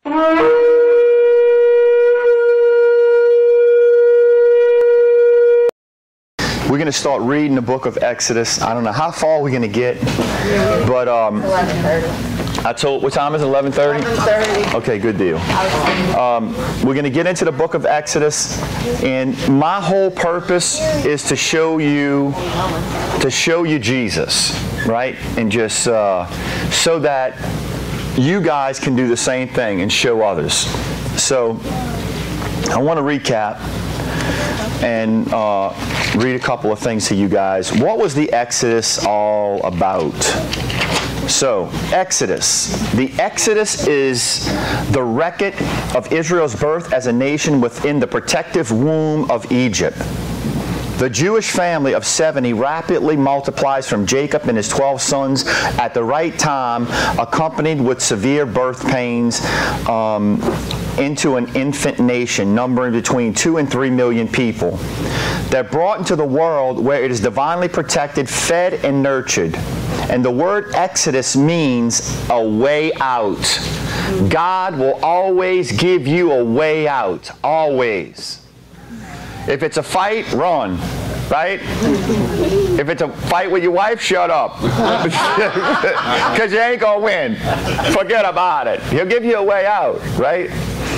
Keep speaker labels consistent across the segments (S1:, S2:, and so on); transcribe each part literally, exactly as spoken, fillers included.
S1: We're going to start reading the book of Exodus. I don't know how far we're going to get, but um,
S2: eleven thirty.
S1: I told, what time is it, eleven thirty?
S2: eleven thirty.
S1: Okay, good deal. Um, we're going to get into the book of Exodus, and my whole purpose is to show you, to show you Jesus, right? And just uh, so that you guys can do the same thing and show others. So, I want to recap and uh, read a couple of things to you guys. What was the Exodus all about? So, Exodus. The Exodus is the record of Israel's birth as a nation within the protective womb of Egypt. The Jewish family of seventy rapidly multiplies from Jacob and his twelve sons at the right time, accompanied with severe birth pains, um, into an infant nation numbering between two and three million people. They're brought into the world where it is divinely protected, fed, and nurtured. And the word Exodus means a way out. God will always give you a way out. Always. If it's a fight, run. Right? If it's a fight with your wife, shut up. Because you ain't going to win. Forget about it. He'll give you a way out. Right?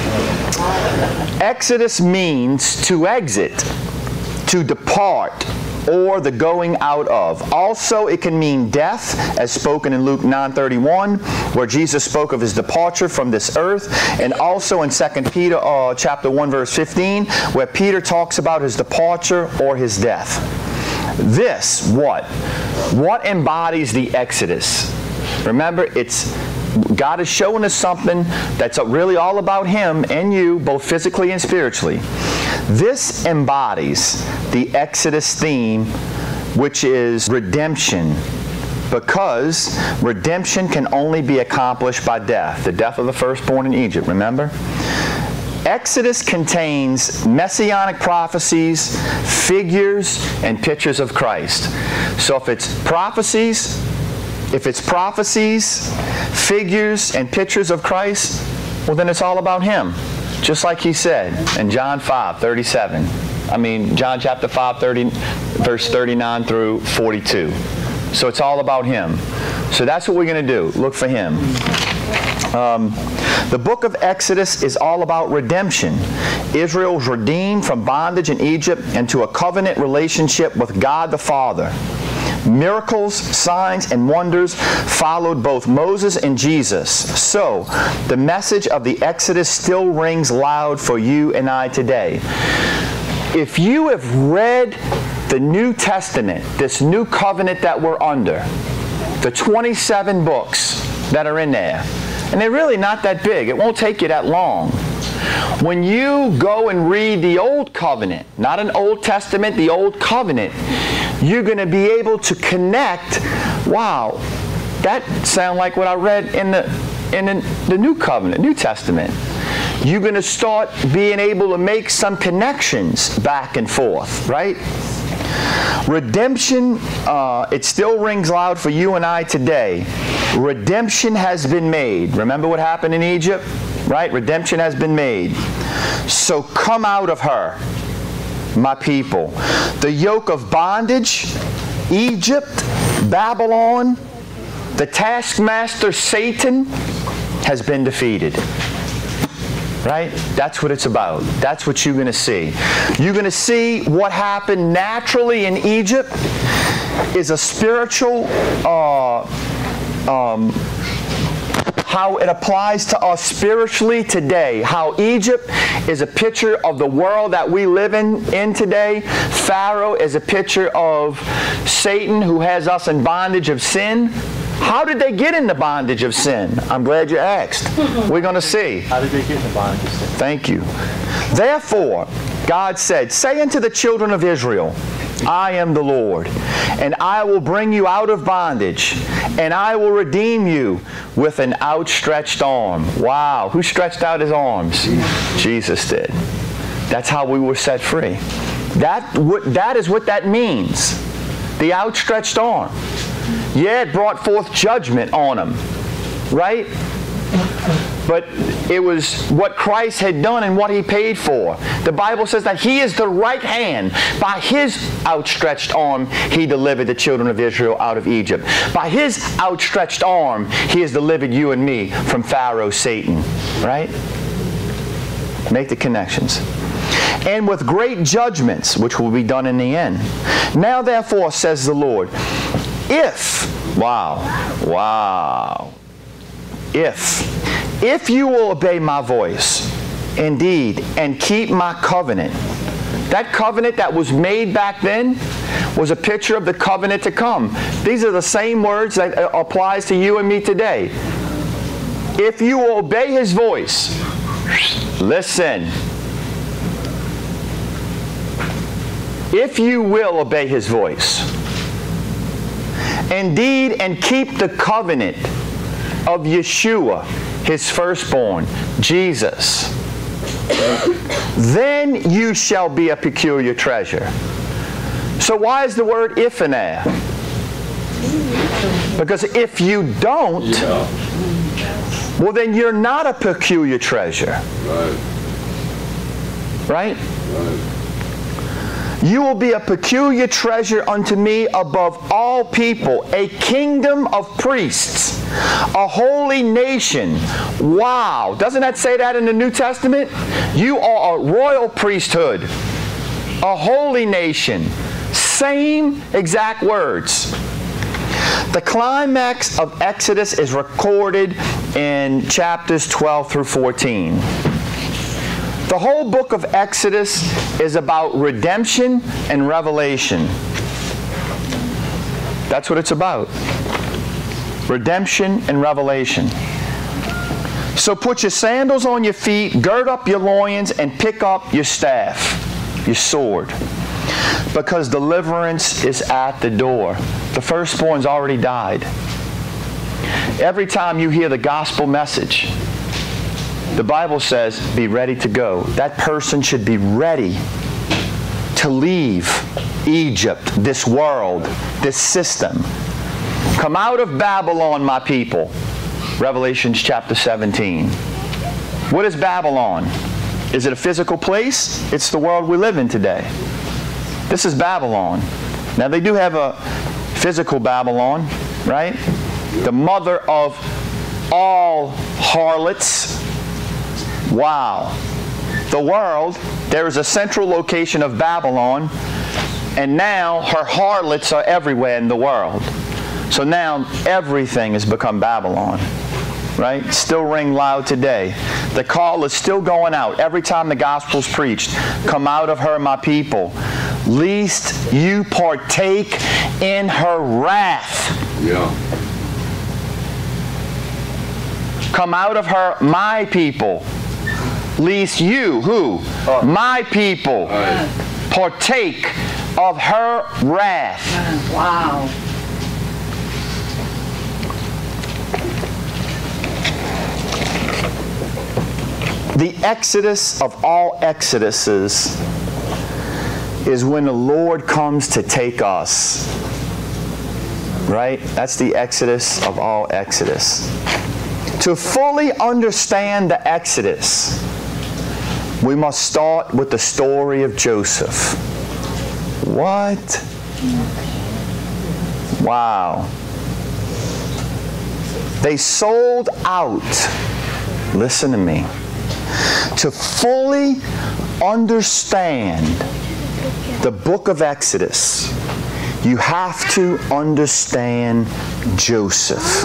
S1: Exodus means to exit, to depart, or the going out of. Also, it can mean death, as spoken in Luke nine thirty-one, where Jesus spoke of his departure from this earth, and also in Second Peter uh, chapter one, verse fifteen, where Peter talks about his departure or his death. This, what? What embodies the Exodus? Remember, it's God is showing us something that's really all about Him and you, both physically and spiritually. This embodies the Exodus theme, which is redemption, because redemption can only be accomplished by death, the death of the firstborn in Egypt, remember? Exodus contains messianic prophecies, figures, and pictures of Christ. So if it's prophecies, if it's prophecies, figures, and pictures of Christ, well then it's all about Him. Just like He said in John five thirty-seven. I mean, John chapter five, thirty, verse thirty-nine through forty-two. So it's all about Him. So that's what we're going to do. Look for Him. Um, the book of Exodus is all about redemption. Israel was redeemed from bondage in Egypt into a covenant relationship with God the Father. Miracles, signs, and wonders followed both Moses and Jesus. So, the message of the Exodus still rings loud for you and I today. If you have read the New Testament, this new covenant that we're under, the twenty-seven books that are in there, and they're really not that big. It won't take you that long. When you go and read the Old Covenant, not an Old Testament, the Old Covenant, you're going to be able to connect, wow, that sounds like what I read in the, in the, the New Covenant, New Testament. You're going to start being able to make some connections back and forth, right? Redemption, uh, it still rings loud for you and I today. Redemption has been made. Remember what happened in Egypt? Right? Redemption has been made. So come out of her, my people. The yoke of bondage, Egypt, Babylon, the taskmaster Satan has been defeated. Right? That's what it's about. That's what you're going to see. You're going to see what happened naturally in Egypt is a spiritual, uh, um, how it applies to us spiritually today. How Egypt is a picture of the world that we live in, in today. Pharaoh is a picture of Satan, who has us in bondage of sin. How did they get in the bondage of sin? I'm glad you asked. We're going to see.
S3: How did they get in the bondage of sin?
S1: Thank you. Therefore, God said, say unto the children of Israel, I am the Lord, and I will bring you out of bondage, and I will redeem you with an outstretched arm. Wow. Who stretched out His arms? Jesus did. That's how we were set free. That, that is what that means. The outstretched arm. Yeah, it brought forth judgment on them. Right? but it was what Christ had done and what he paid for. The Bible says that he is the right hand. By his outstretched arm, he delivered the children of Israel out of Egypt. By his outstretched arm, he has delivered you and me from Pharaoh, Satan. Right? Make the connections. And with great judgments, which will be done in the end. Now therefore, says the Lord, if, wow, wow, if, if you will obey my voice, indeed, and keep my covenant. That covenant that was made back then was a picture of the covenant to come. These are the same words that applies to you and me today. If you will obey his voice, listen. If you will obey his voice, indeed, and keep the covenant of Yeshua, his firstborn, Jesus, then you shall be a peculiar treasure. So why is the word if in there? Because if you don't, well, then you're not a peculiar treasure. Right? Right? You will be a peculiar treasure unto me above all people, a kingdom of priests, a holy nation. Wow. Doesn't that say that in the New Testament? You are a royal priesthood, a holy nation. Same exact words. The climax of Exodus is recorded in chapters twelve through fourteen. The whole book of Exodus is about redemption and revelation. That's what it's about. Redemption and revelation. So put your sandals on your feet, gird up your loins, and pick up your staff, your sword. Because deliverance is at the door. The firstborn's already died. Every time you hear the gospel message, the Bible says, be ready to go. That person should be ready to leave Egypt, this world, this system. Come out of Babylon, my people. Revelation chapter seventeen. What is Babylon? Is it a physical place? It's the world we live in today. This is Babylon. Now they do have a physical Babylon, right? The mother of all harlots. Wow. The world, there is a central location of Babylon, and now her harlots are everywhere in the world. So now everything has become Babylon. Right? Still ring loud today. The call is still going out every time the gospel's preached. Come out of her, my people, lest you partake in her wrath.
S2: Yeah.
S1: Come out of her, my people, lest you, who? Uh, my people,
S2: right.
S1: partake of her wrath.
S3: Wow.
S1: The exodus of all exoduses is when the Lord comes to take us. Right? That's the exodus of all exodus. To fully understand the exodus, we must start with the story of Joseph. What? Wow. They sold out. Listen to me. To fully understand the book of Exodus, you have to understand Joseph.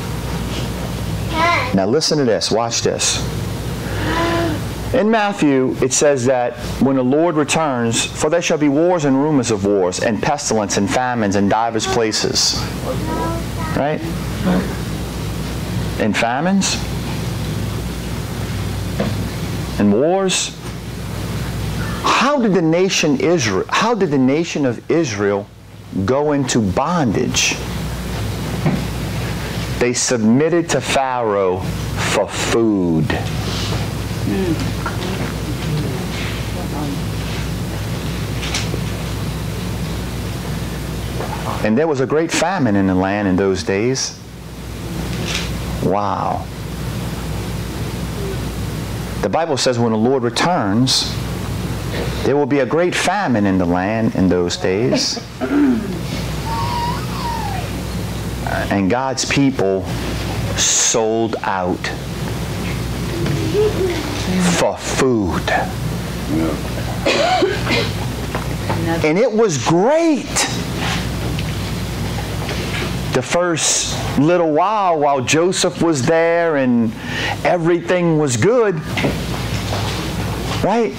S1: Now listen to this. Watch this. In Matthew, it says that when the Lord returns, for there shall be wars and rumors of wars, and pestilence and famines in divers places. Right? And famines? And wars? How did the nation Israel, how did the nation of Israel go into bondage? They submitted to Pharaoh for food. And there was a great famine in the land in those days. Wow. The Bible says when the Lord returns, there will be a great famine in the land in those days. And God's people sold out for food. And it was great. The first little while, while Joseph was there and everything was good, right?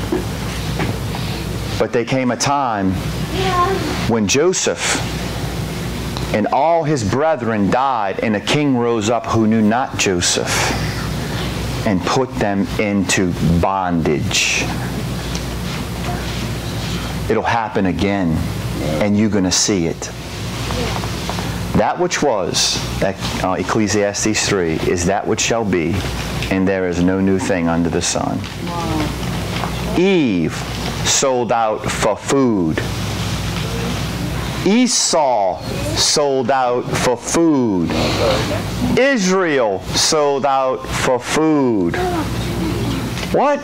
S1: But there came a time when Joseph and all his brethren died, and a king rose up who knew not Joseph and put them into bondage. It'll happen again, and you're going to see it. That which was, that uh, Ecclesiastes three, is that which shall be, and there is no new thing under the sun. Wow. Eve sold out for food. Esau sold out for food. Israel sold out for food. What?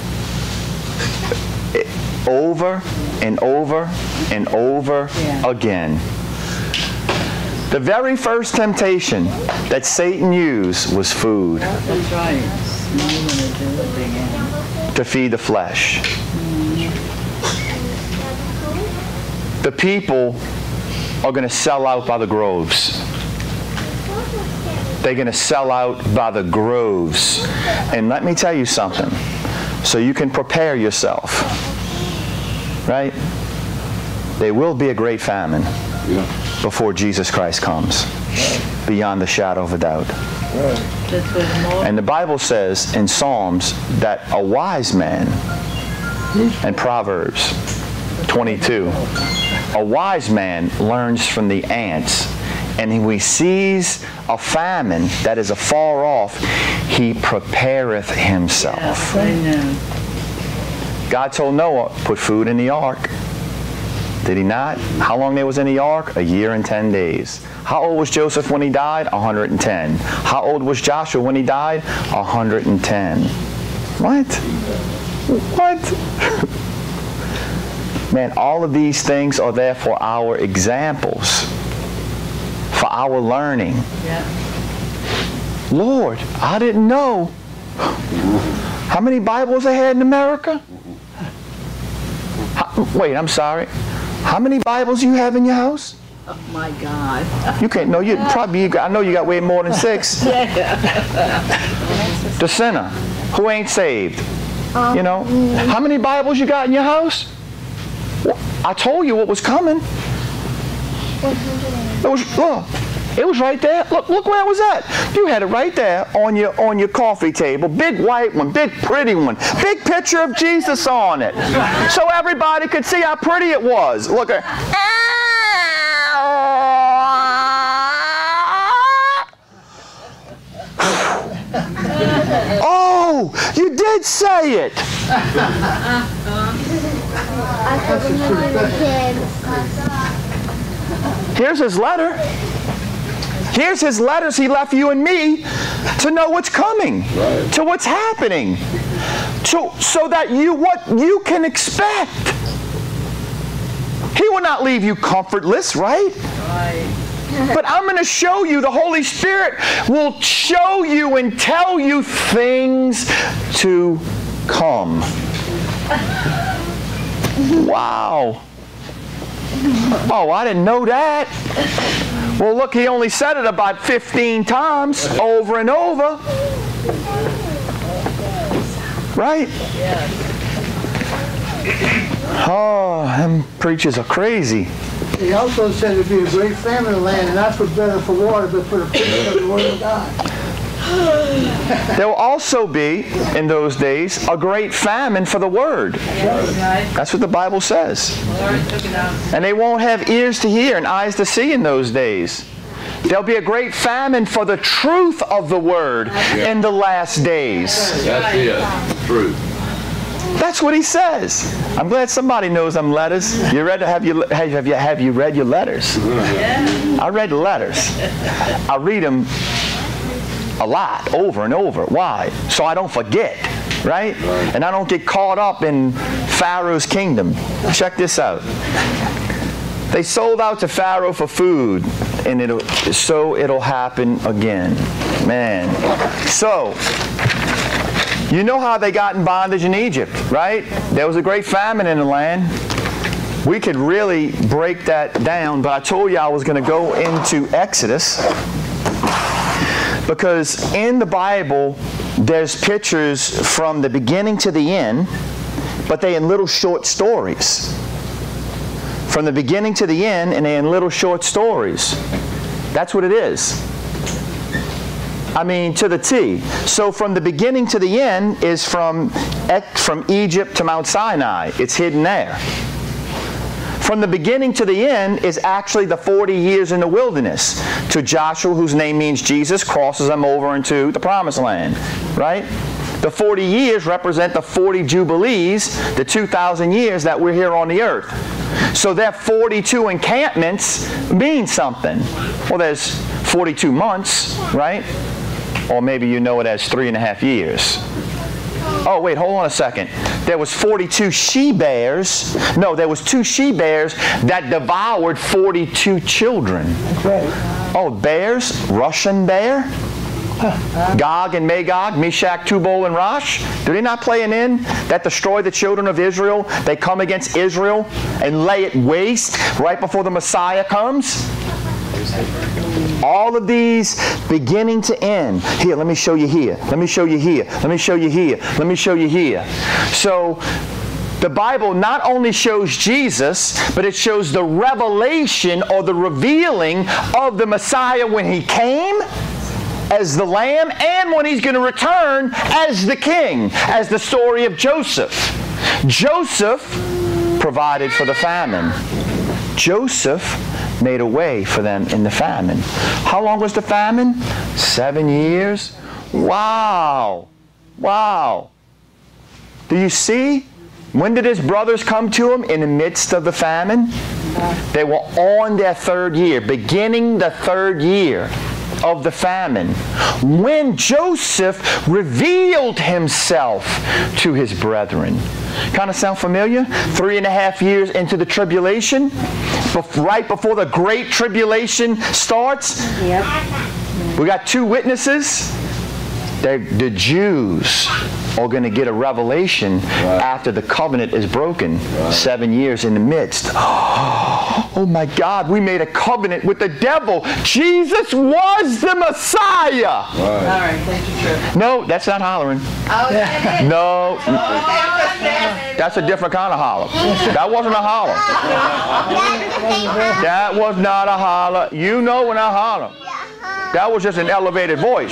S1: Over and over and over yeah. again. The very first temptation that Satan used was food. That's right. To feed the flesh. The people are going to sell out by the groves. They're going to sell out by the groves. And let me tell you something, so you can prepare yourself. Right? There will be a great famine yeah. before Jesus Christ comes, beyond the shadow of a doubt. And the Bible says in Psalms that a wise man, and Proverbs twenty-two, a wise man learns from the ants, and when he sees a famine that is afar off, he prepareth himself. God told Noah, put food in the ark. Did he not? How long they was in the ark? A year and ten days. How old was Joseph when he died? one hundred ten. How old was Joshua when he died? one hundred ten. What? What? Man, all of these things are there for our examples, for our learning. Yeah. Lord, I didn't know. How many Bibles they had in America? How, wait, I'm sorry. How many Bibles you have in your house?
S2: Oh my God.
S1: You can't, no, you probably, you got, I know you got way more than six. The sinner who ain't saved. You know, how many Bibles you got in your house? Well, I told you what was coming. It was, look, it was right there. Look, look where it was at. You had it right there on your on your coffee table. Big white one, big pretty one, big picture of Jesus on it, so everybody could see how pretty it was. Look at. Oh, you did say it. Here's his letter. Here's his letters he left you and me to know what's coming, right. To what's happening, to, so that you what you can expect. He will not leave you comfortless, right? Right. But I'm going to show you, the Holy Spirit will show you and tell you things to come. Wow. Oh, I didn't know that. Well, look, he only said it about fifteen times over and over. Right? Oh, them preachers are crazy.
S3: He also said there'd be a great famine in the land, and not for bread or for water, but for the preaching of the Word of God.
S1: There will also be, in those days, a great famine for the Word. That's what the Bible says. And they won't have ears to hear and eyes to see in those days. There'll be a great famine for the truth of the Word in the last days.
S4: That's it. Truth.
S1: That's what he says. I'm glad somebody knows them letters. You read? Have you have you have you read your letters?
S2: Yeah.
S1: I read the letters. I read them a lot, over and over. Why? So I don't forget, right? And I don't get caught up in Pharaoh's kingdom. Check this out. They sold out to Pharaoh for food, and it'll, so it'll happen again. Man. So, you know how they got in bondage in Egypt, right? There was a great famine in the land. We could really break that down, but I told you I was going to go into Exodus, because in the Bible, there's pictures from the beginning to the end, but they in little short stories. From the beginning to the end, and they're in little short stories. That's what it is. I mean, to the T. So from the beginning to the end is from, from Egypt to Mount Sinai. It's hidden there. From the beginning to the end is actually the forty years in the wilderness to Joshua, whose name means Jesus, crosses them over into the Promised Land, right? The forty years represent the forty Jubilees, the two thousand years that we're here on the earth. So that forty-two encampments mean something. Well, there's forty-two months, right? Or maybe you know it as three and a half years. Oh, wait, hold on a second. There was forty-two she-bears. No, there was two she-bears that devoured forty-two children. Oh, bears? Russian bear? Gog and Magog, Meshach, Tubal, and Rosh. Do they not play an in that destroy the children of Israel? They come against Israel and lay it waste right before the Messiah comes? All of these beginning to end. Here, let me show you here. Let me show you here. Let me show you here. Let me show you here. So, the Bible not only shows Jesus, but it shows the revelation or the revealing of the Messiah when He came as the Lamb, and when He's going to return as the King, as the story of Joseph. Joseph provided for the famine. Joseph made a way for them in the famine. How long was the famine? Seven years. Wow. Wow. Do you see? When did his brothers come to him? In the midst of the famine. They were on their third year, beginning the third year of the famine, when Joseph revealed himself to his brethren. Kind of sound familiar? Three and a half years into the tribulation, right before the great tribulation starts. Yep. We got two witnesses. They're, the Jews are going to get a revelation right after the covenant is broken. Right. Seven years in the midst. Oh my God, we made a covenant with the devil. Jesus was the Messiah. Right.
S2: All right, thank you, Trip.
S1: No, that's not hollering.
S2: Oh, yeah.
S1: No. That's a different kind of holler. That wasn't a holler. That was not a holler. You know when I holler. That was just an elevated voice.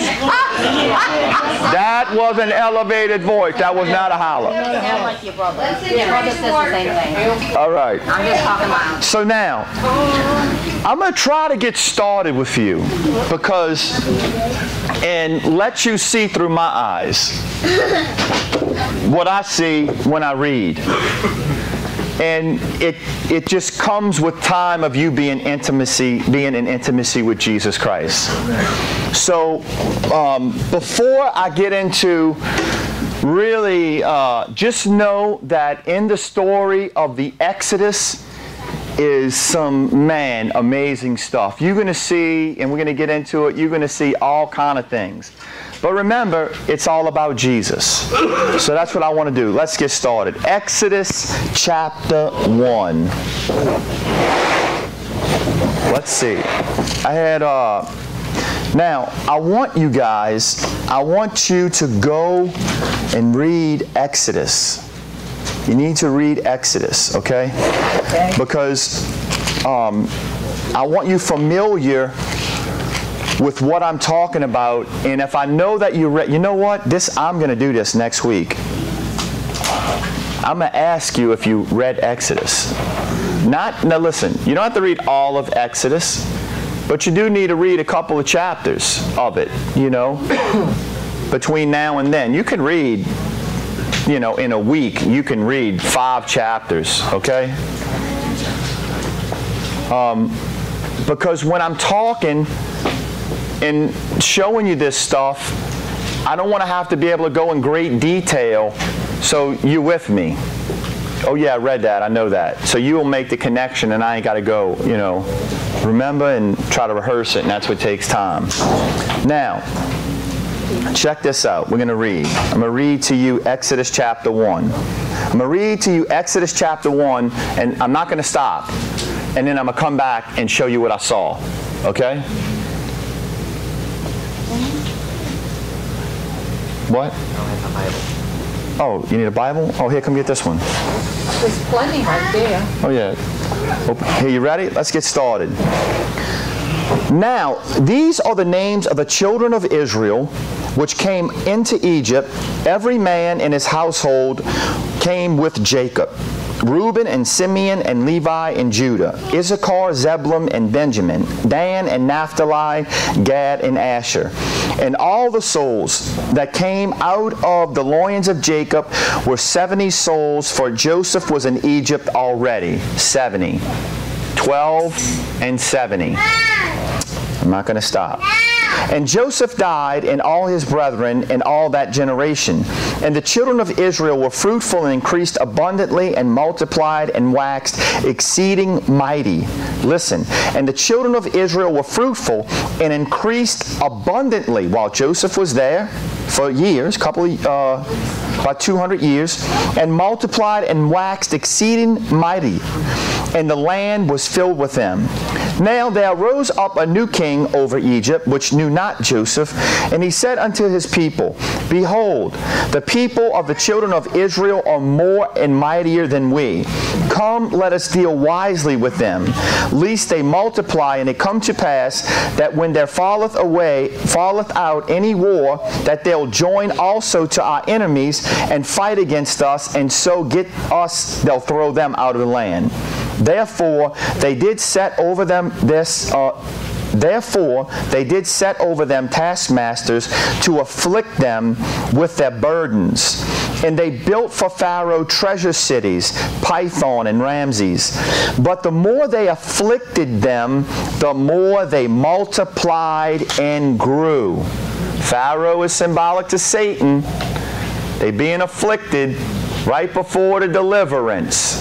S1: That was an elevated voice. That was not a holler.
S5: Like your brother. Your brother says the same thing.
S1: All right.
S5: I'm just talking loud.
S1: So now, I'm going to try to get started with you because, and let you see through my eyes what I see when I read. And it it just comes with time of you being intimacy, being in intimacy with Jesus Christ. So um, before I get into really, uh, just know that in the story of the Exodus is some, man, amazing stuff. You're going to see, and we're going to get into it, you're going to see all kind of things. But remember, it's all about Jesus. So that's what I want to do. Let's get started. Exodus chapter one. Let's see. I had, uh, now, I want you guys, I want you to go and read Exodus. You need to read Exodus, okay? Okay. Because um, I want you familiar with what I'm talking about, and if I know that you read, you know what? This I'm going to do this next week. I'm going to ask you if you read Exodus. Not now. Listen, you don't have to read all of Exodus, but you do need to read a couple of chapters of it. You know, between now and then, you can read. You know, in a week, you can read five chapters. Okay. Um, because when I'm talking in showing you this stuff, I don't want to have to be able to go in great detail, so you with me. Oh yeah, I read that, I know that. So you will make the connection and I ain't got to go, you know, remember and try to rehearse it, and that's what takes time. Now, check this out. We're going to read. I'm going to read to you Exodus chapter one. I'm going to read to you Exodus chapter one, and I'm not going to stop. And then I'm going to come back and show you what I saw. Okay? What? Oh, you need a Bible? Oh, here, come get this one.
S2: There's plenty right there.
S1: Oh, yeah. Open. Here, you ready? Let's get started. Now, these are the names of the children of Israel which came into Egypt. Every man in his household came with Jacob. Reuben and Simeon and Levi and Judah, Issachar, Zebulun and Benjamin, Dan and Naphtali, Gad and Asher. And all the souls that came out of the loins of Jacob were seventy souls, for Joseph was in Egypt already. seventy. twelve and seventy. I'm not going to stop. And Joseph died, and all his brethren, and all that generation. And the children of Israel were fruitful and increased abundantly, and multiplied and waxed exceeding mighty. Listen. And the children of Israel were fruitful and increased abundantly while Joseph was there for years, couple of, uh, about two hundred years, and multiplied and waxed exceeding mighty. And the land was filled with them. Now there arose up a new king over Egypt, which knew not Joseph, and he said unto his people, Behold, the people of the children of Israel are more and mightier than we. Come, let us deal wisely with them, lest they multiply, and it come to pass that when there falleth away, falleth out any war, that they'll join also to our enemies and fight against us, and so get us, they'll throw them out of the land. Therefore they did set over them this uh, Therefore they did set over them taskmasters to afflict them with their burdens. And they built for Pharaoh treasure cities, Python and Ramses. But the more they afflicted them, the more they multiplied and grew. Pharaoh is symbolic to Satan. They being afflicted right before the deliverance.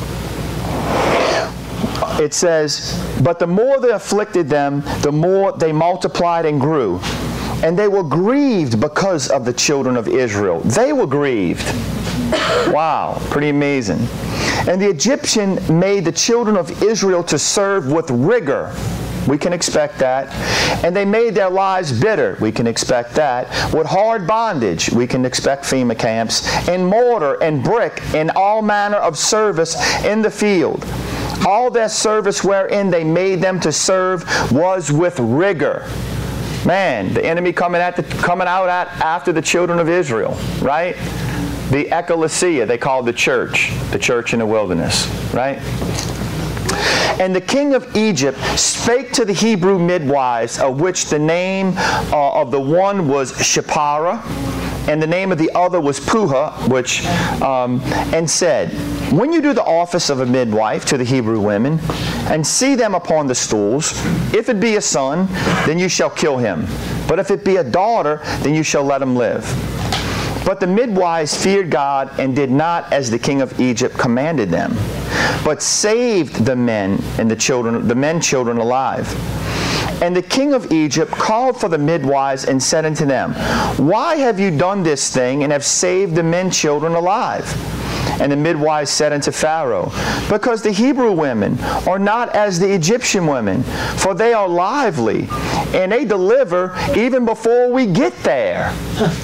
S1: It says, but the more they afflicted them, the more they multiplied and grew. And they were grieved because of the children of Israel. They were grieved. Wow, pretty amazing. And the Egyptian made the children of Israel to serve with rigor. We can expect that. And they made their lives bitter. We can expect that. With hard bondage. We can expect FEMA camps. And mortar and brick and all manner of service in the field. All their service wherein they made them to serve was with rigor. Man, the enemy coming at the, coming out at after the children of Israel, right? The ecclesia, they called the church, the church in the wilderness, right? And the king of Egypt spake to the Hebrew midwives, of which the name uh, of the one was Shiphrah, and the name of the other was Puah, which, um, and said, when you do the office of a midwife to the Hebrew women, and see them upon the stools, if it be a son, then you shall kill him. But if it be a daughter, then you shall let him live. But the midwives feared God, and did not as the king of Egypt commanded them, but saved the men and the children, the men children alive. And the king of Egypt called for the midwives and said unto them, Why have you done this thing, and have saved the men children alive? And the midwives said unto Pharaoh, Because the Hebrew women are not as the Egyptian women, for they are lively, and they deliver even before we get there.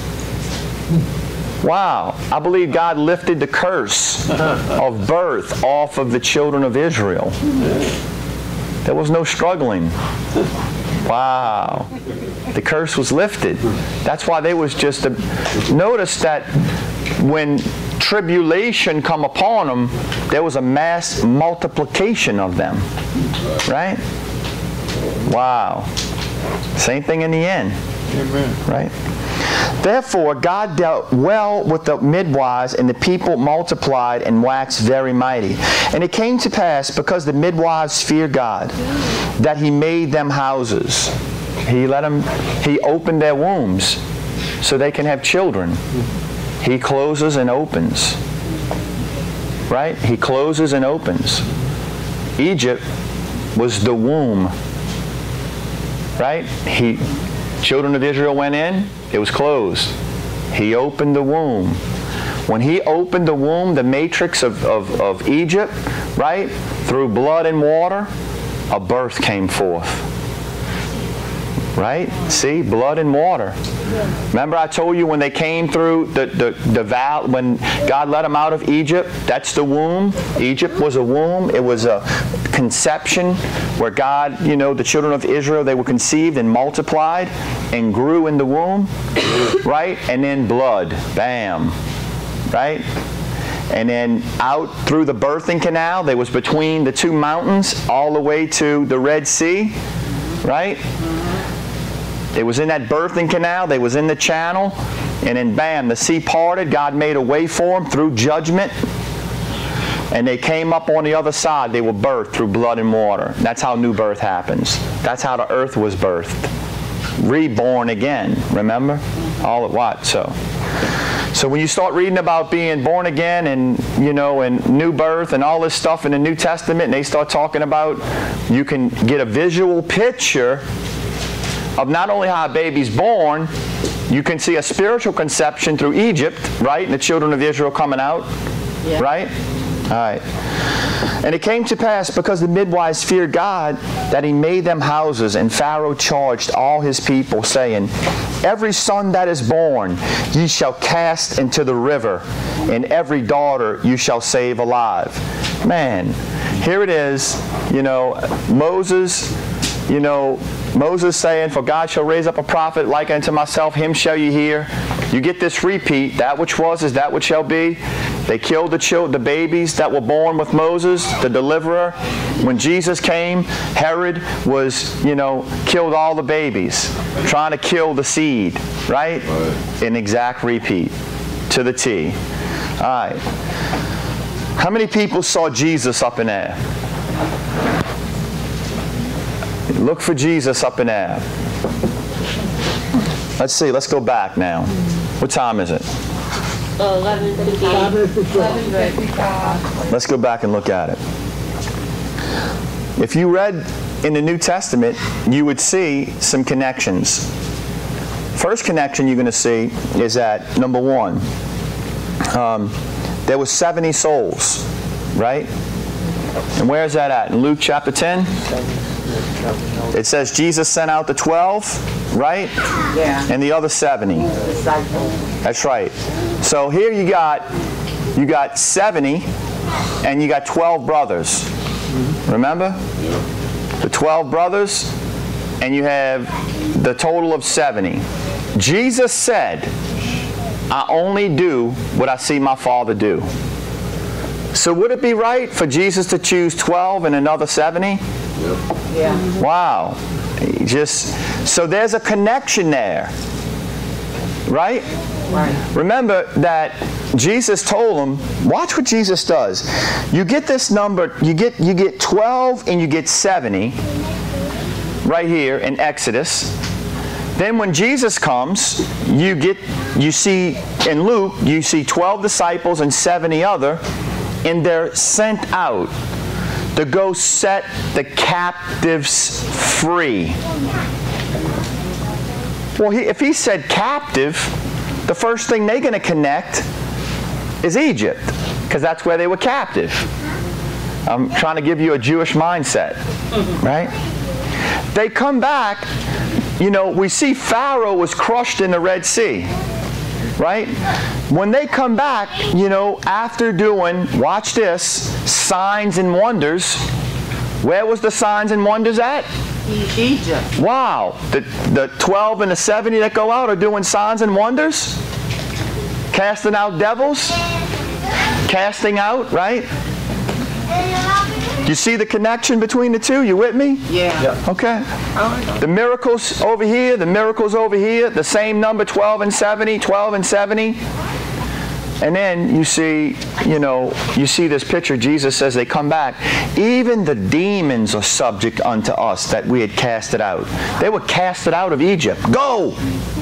S1: Wow, I believe God lifted the curse of birth off of the children of Israel. There was no struggling. Wow. The curse was lifted. That's why they was just a, notice that when tribulation come upon them, there was a mass multiplication of them. Right? Wow. Same thing in the end. Amen. Right? Therefore God dealt well with the midwives, and the people multiplied and waxed very mighty. And it came to pass, because the midwives feared God, that he made them houses. He let them, he opened their wombs so they can have children. He closes and opens. Right? He closes and opens. Egypt was the womb. Right? He, children of Israel went in, it was closed. He opened the womb. When he opened the womb, the matrix of, of, of Egypt, right, through blood and water, a birth came forth. Right? See? Blood and water. Remember I told you when they came through the, the, the val, when God let them out of Egypt, that's the womb. Egypt was a womb. It was a conception where God, you know, the children of Israel, they were conceived and multiplied and grew in the womb. Right? And then blood. Bam. Right? And then out through the birthing canal, they was between the two mountains all the way to the Red Sea. Right? It was in that birthing canal. They was in the channel. And then bam, the sea parted. God made a way for them through judgment. And they came up on the other side. They were birthed through blood and water. That's how new birth happens. That's how the earth was birthed. Reborn again. Remember? All at what? So. So when you start reading about being born again and, you know, and new birth and all this stuff in the New Testament, and they start talking about, you can get a visual picture of not only how a baby's born, you can see a spiritual conception through Egypt, right? And the children of Israel coming out, yeah. Right? All right. And it came to pass, because the midwives feared God, that he made them houses, and Pharaoh charged all his people, saying, every son that is born ye shall cast into the river, and every daughter you shall save alive. Man, here it is, you know, Moses, you know, Moses saying, for God shall raise up a prophet like unto myself, him shall ye hear. You get this repeat, that which was is that which shall be. They killed the children, the babies that were born with Moses, the deliverer. When Jesus came, Herod was, you know, killed all the babies, trying to kill the seed, right? Right. An exact repeat to the T. All right. How many people saw Jesus up in there? Look for Jesus up in there. Let's see. Let's go back now. What time is it?
S5: eleven fifty-five.
S1: Let's go back and look at it. If you read in the New Testament, you would see some connections. First connection you're going to see is that, number one, um, there were seventy souls, right? And where is that at? In Luke chapter ten? It says Jesus sent out the twelve, right? Yeah. And the other seventy. That's right. So here you got you got seventy, and you got twelve brothers. Remember? The twelve brothers, and you have the total of seventy. Jesus said, I only do what I see my Father do. So would it be right for Jesus to choose twelve and another seventy? Yeah. Wow. Just so there's a connection there. Right? Right. Remember that Jesus told them, watch what Jesus does. You get this number, you get you get twelve and you get seventy right here in Exodus. Then when Jesus comes, you get you see in Luke, you see twelve disciples and seventy other, and they're sent out to go set the captives free. Well, he, if he said captive, the first thing they're going to connect is Egypt, because that's where they were captive. I'm trying to give you a Jewish mindset, right? They come back, you know, we see Pharaoh was crushed in the Red Sea, right? When they come back, you know, after doing, watch this, signs and wonders, where was the signs and wonders at?
S6: Egypt.
S1: Wow. The, the twelve and the seventy that go out are doing signs and wonders? Casting out devils? Casting out, right? You see the connection between the two? You with me?
S6: Yeah.
S1: Yeah. Okay. The miracles over here, the miracles over here, the same number, twelve and seventy, twelve and seventy. And then you see, you know, you see this picture. Jesus says they come back. Even the demons are subject unto us that we had casted out. They were casted out of Egypt. Go!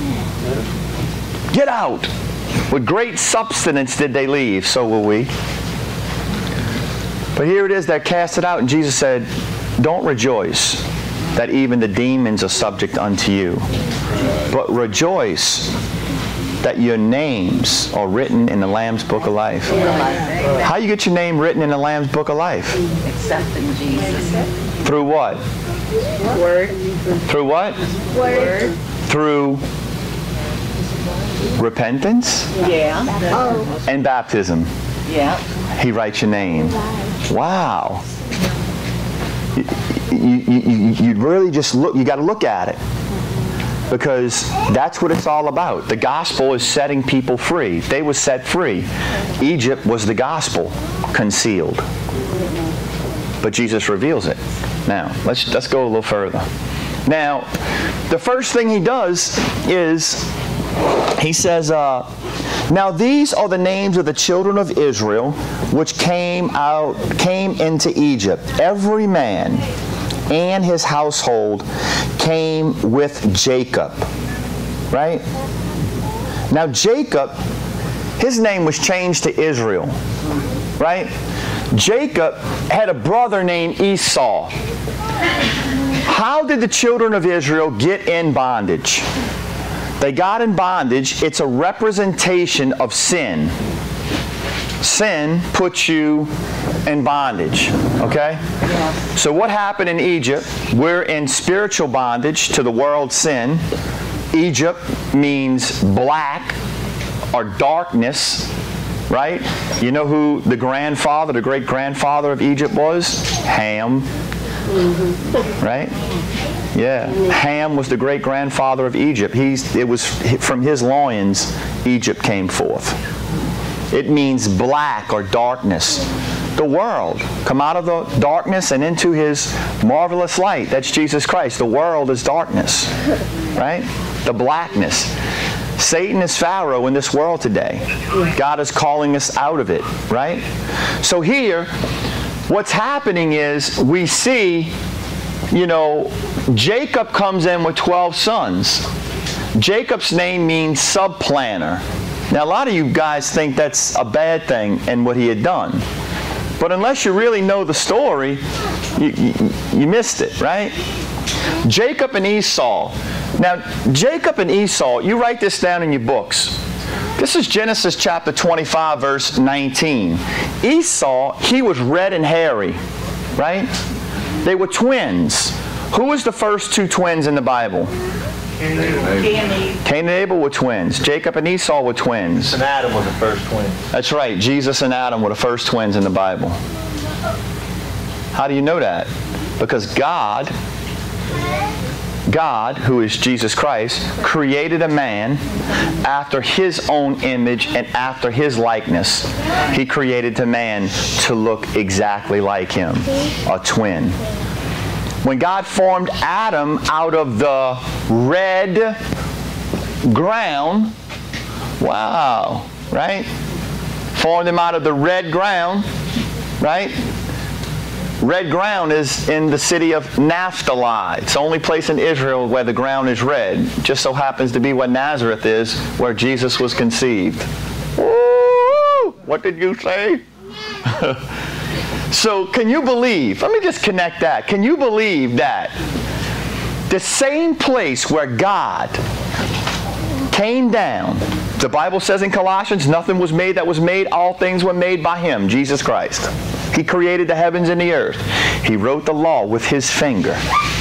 S1: Get out! With great substance did they leave. So will we. But here it is, they're casted out. And Jesus said, don't rejoice that even the demons are subject unto you. But rejoice that your names are written in the Lamb's Book of Life. How you get your name written in the Lamb's Book of Life?
S5: Accepting Jesus.
S1: Through what?
S5: Word.
S1: Through what?
S5: Word.
S1: Through repentance?
S5: Yeah.
S1: And baptism.
S5: Yeah.
S1: He writes your name. Wow. You, you, you, you really just look, you got to look at it. Because that's what it's all about. The gospel is setting people free. They were set free. Egypt was the gospel concealed. But Jesus reveals it. Now, let's, let's go a little further. Now, the first thing he does is, he says, uh, now these are the names of the children of Israel which came out, came into Egypt. Every man and his household came with Jacob. Right? Now Jacob, his name was changed to Israel. Right? Jacob had a brother named Esau. How did the children of Israel get in bondage? They got in bondage. It's a representation of sin. Sin puts you in bondage. Okay? So what happened in Egypt? We're in spiritual bondage to the world's sin. Egypt means black or darkness. Right? You know who the grandfather, the great-grandfather of Egypt was? Ham. Right? Yeah. Ham was the great-grandfather of Egypt. He's, it was from his loins Egypt came forth. It means black or darkness. The world. Come out of the darkness and into his marvelous light. That's Jesus Christ. The world is darkness. Right? The blackness. Satan is Pharaoh in this world today. God is calling us out of it. Right? So here, what's happening is we see, you know, Jacob comes in with twelve sons. Jacob's name means subplanner. Now, a lot of you guys think that's a bad thing in what he had done. But unless you really know the story, you, you, you missed it, right? Jacob and Esau. Now, Jacob and Esau, you write this down in your books. This is Genesis chapter twenty-five, verse nineteen. Esau, he was red and hairy, right? They were twins. Who was the first two twins in the Bible?
S4: Cain and Abel.
S1: Cain and Abel were twins. Jacob and Esau were twins.
S6: Jesus and Adam were the first twins.
S1: That's right. Jesus and Adam were the first twins in the Bible. How do you know that? Because God, God, who is Jesus Christ, created a man after his own image and after his likeness. He created a man to look exactly like him, a twin. When God formed Adam out of the red ground, wow, right? Formed him out of the red ground, right? Red ground is in the city of Naphtali. It's the only place in Israel where the ground is red. It just so happens to be where Nazareth is, where Jesus was conceived. Woo! What did you say? So can you believe, let me just connect that. Can you believe that the same place where God came down, the Bible says in Colossians, nothing was made that was made, all things were made by him, Jesus Christ. He created the heavens and the earth. He wrote the law with his finger.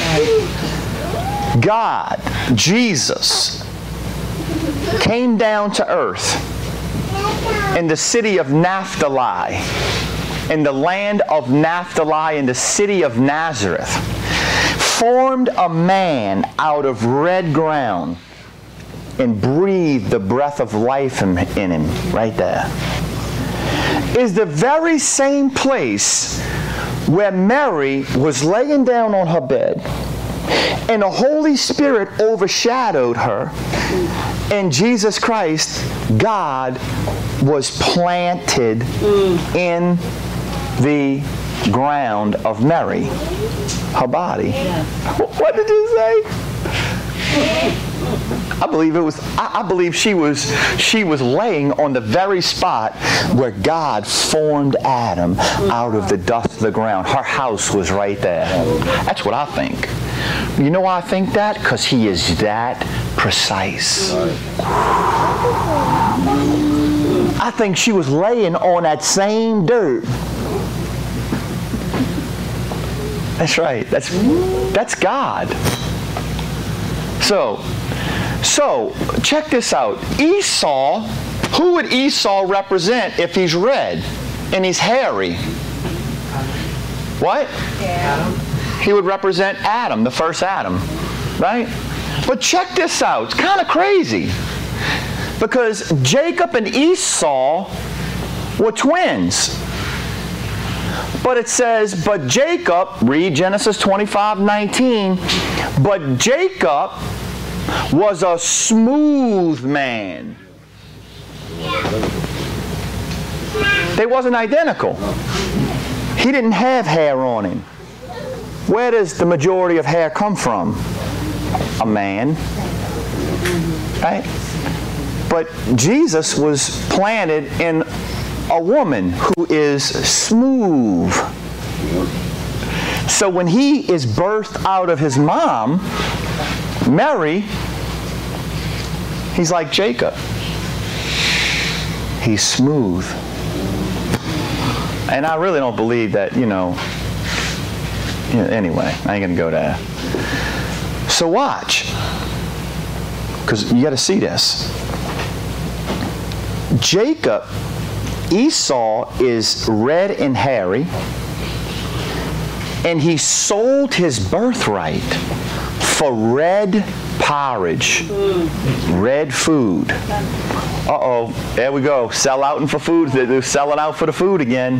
S1: God, Jesus, came down to earth in the city of Naphtali, in the land of Naphtali, in the city of Nazareth, formed a man out of red ground and breathed the breath of life in him right there. Is the very same place where Mary was laying down on her bed And the Holy Spirit overshadowed her. And Jesus Christ, God, was planted in the ground of Mary, her body. What did you say? I believe it was. I, I believe she was. She was laying on the very spot where God formed Adam out of the dust of the ground. Her house was right there. That's what I think. You know why I think that? Because He is that precise. I think she was laying on that same dirt. That's right. That's that's God. So, so check this out. Esau, who would Esau represent if he's red and he's hairy? What? Adam. He would represent Adam, the first Adam, right? But check this out. It's kind of crazy because Jacob and Esau were twins. But it says, but Jacob, read Genesis twenty-five nineteen, but Jacob was a smooth man. They wasn't identical. He didn't have hair on him. Where does the majority of hair come from? A man. Right? But Jesus was planted in a woman who is smooth. So when he is birthed out of his mom, Mary, he's like Jacob. He's smooth. And I really don't believe that, you know, you know anyway, I ain't going to go there. So watch. Because you got to see this. Jacob, Esau is red and hairy, and he sold his birthright for red porridge, red food. Uh-oh, there we go. Sell out for food. They're selling out for the food again.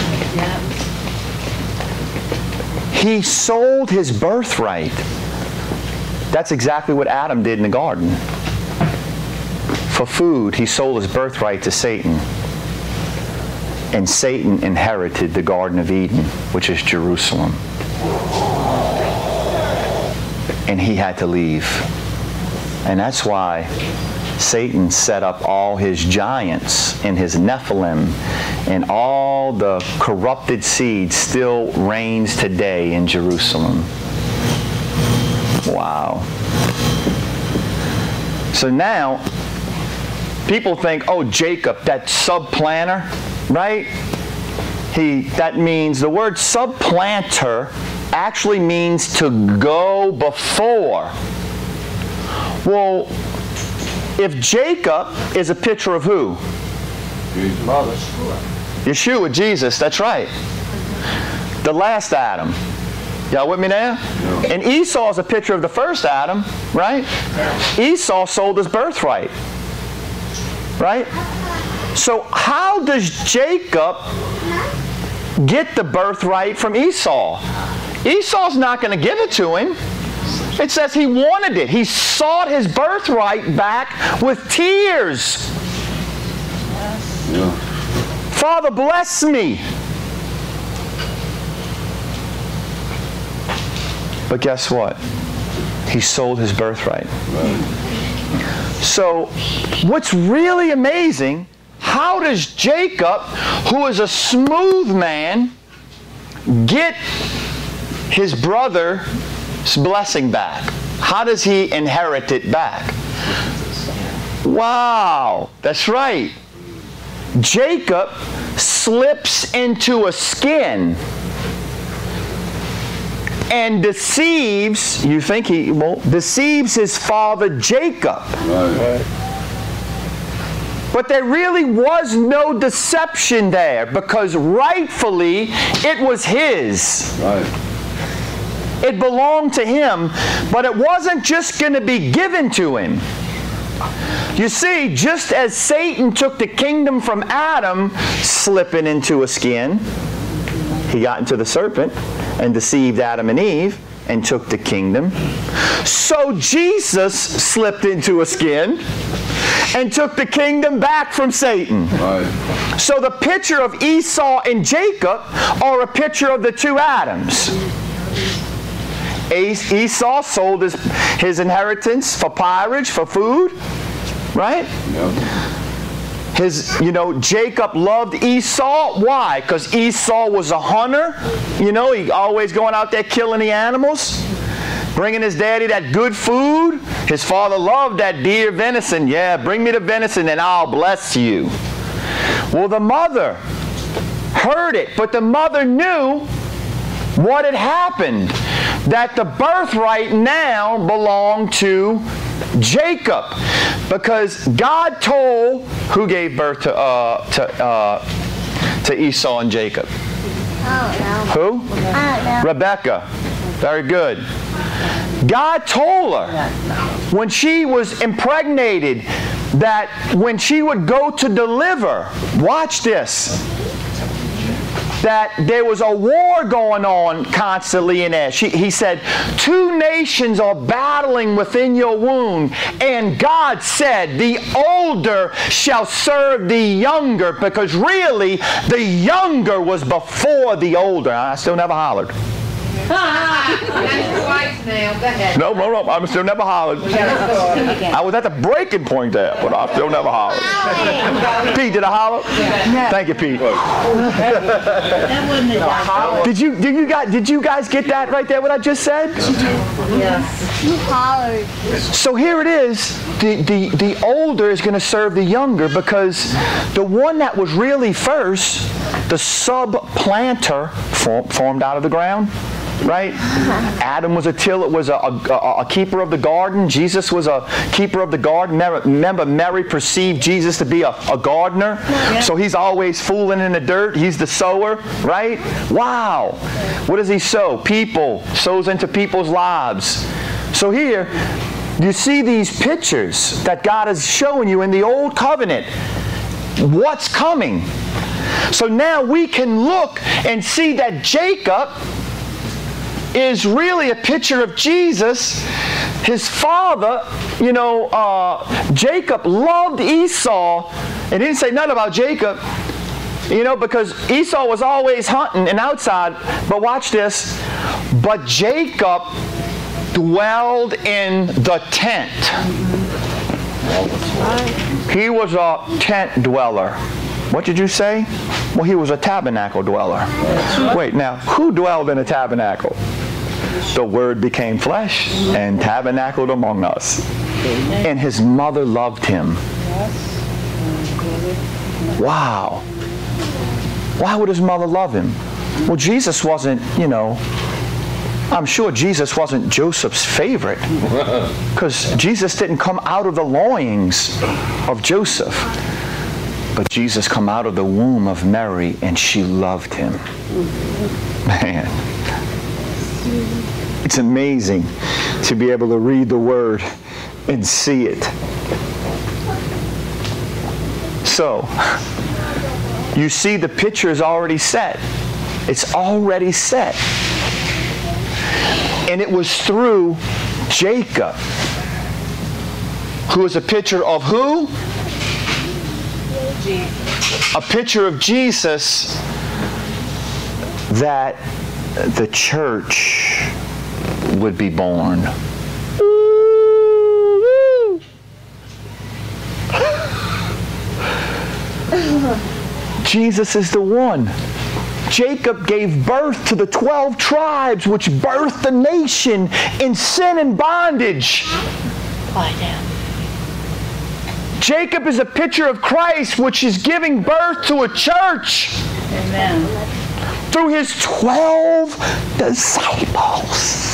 S1: He sold his birthright. That's exactly what Adam did in the garden. For food, he sold his birthright to Satan. And Satan inherited the Garden of Eden, which is Jerusalem. And he had to leave. And that's why Satan set up all his giants and his Nephilim, and all the corrupted seed still reigns today in Jerusalem. Wow. So now, people think, oh, Jacob, that subplanter, right? He, that means, the word subplanter actually means to go before. Well, if Jacob is a picture of who? Jesus. Yeshua, Jesus, that's right. The last Adam. Y'all with me there? Yeah. And Esau is a picture of the first Adam, right? Esau sold his birthright. Right? So how does Jacob get the birthright from Esau? Esau's not going to give it to him. It says he wanted it. He sought his birthright back with tears. Yeah. Father, bless me. But guess what? He sold his birthright. Right. So, what's really amazing, how does Jacob, who is a smooth man, get his brother's blessing back? How does he inherit it back? Wow, that's right. Jacob slips into a skin and deceives, you think he, well, deceives his father Jacob. Right. But there really was no deception there, because rightfully it was his. Right. It belonged to him, but it wasn't just going to be given to him. You see, just as Satan took the kingdom from Adam, slipping into a skin, he got into the serpent and deceived Adam and Eve. and took the kingdom. So Jesus slipped into a skin and took the kingdom back from Satan.
S6: Right.
S1: So the picture of Esau and Jacob are a picture of the two Adams. Esau sold his, his inheritance for pirage, for food, right?
S6: Yep.
S1: His, you know, Jacob loved Esau. Why? Because Esau was a hunter. You know, he always going out there killing the animals, bringing his daddy that good food. His father loved that deer venison. Yeah, bring me the venison and I'll bless you. Well, the mother heard it, but the mother knew what had happened. That the birthright now belonged to Jacob, because God told who gave birth to uh, to uh, to Esau and Jacob.
S7: I don't know.
S1: Who?
S7: I don't know.
S1: Rebecca. Very good. God told her when she was impregnated that when she would go to deliver, watch this, that there was a war going on constantly in there. She, he said, two nations are battling within your womb, and God said, the older shall serve the younger, because really, the younger was before the older. I still never hollered.
S2: That's your wife now. Go ahead.
S1: No, no, no, I'm still never hollered. I was at the breaking point there, but I still never hollered. Pete, did I holler?
S2: Yeah.
S1: Thank you, Pete.
S4: That wasn't a doctor.
S1: Did you, did you guys, did you guys get that right there, what I just said?
S4: Yes.
S7: You hollered.
S1: So here it is. The, the, the older is going to serve the younger, because the one that was really first, the sub-planter, form, formed out of the ground, right? Adam was a till, was a, a, a keeper of the garden. Jesus was a keeper of the garden. Remember, Mary perceived Jesus to be a, a gardener. So he's always fooling in the dirt. He's the sower, right? Wow. What does he sow? People. Sows into people's lives. So here, you see these pictures that God is showing you in the Old Covenant. What's coming? So now we can look and see that Jacob is really a picture of Jesus. His father, you know, uh, Jacob loved Esau, and he didn't say nothing about Jacob, you know, because Esau was always hunting and outside. But watch this. But Jacob dwelled in the tent. He was a tent dweller. What did you say? Well, he was a tabernacle dweller. Wait, now, who dwelled in a tabernacle? The Word became flesh and tabernacled among us. And his mother loved him. Wow. Why would his mother love him? Well, Jesus wasn't, you know, I'm sure Jesus wasn't Joseph's favorite, because Jesus didn't come out of the loins of Joseph. But Jesus come out of the womb of Mary, and she loved him. Man. It's amazing to be able to read the Word and see it. So, you see the picture is already set. It's already set. And it was through Jacob, who is a picture of who? A picture of Jesus, that the church would be born. Jesus is the one. Jacob gave birth to the twelve tribes, which birthed the nation in sin and bondage.
S4: Lie down.
S1: Jacob is a picture of Christ, which is giving birth to a church.
S4: Amen.
S1: Through his twelve disciples.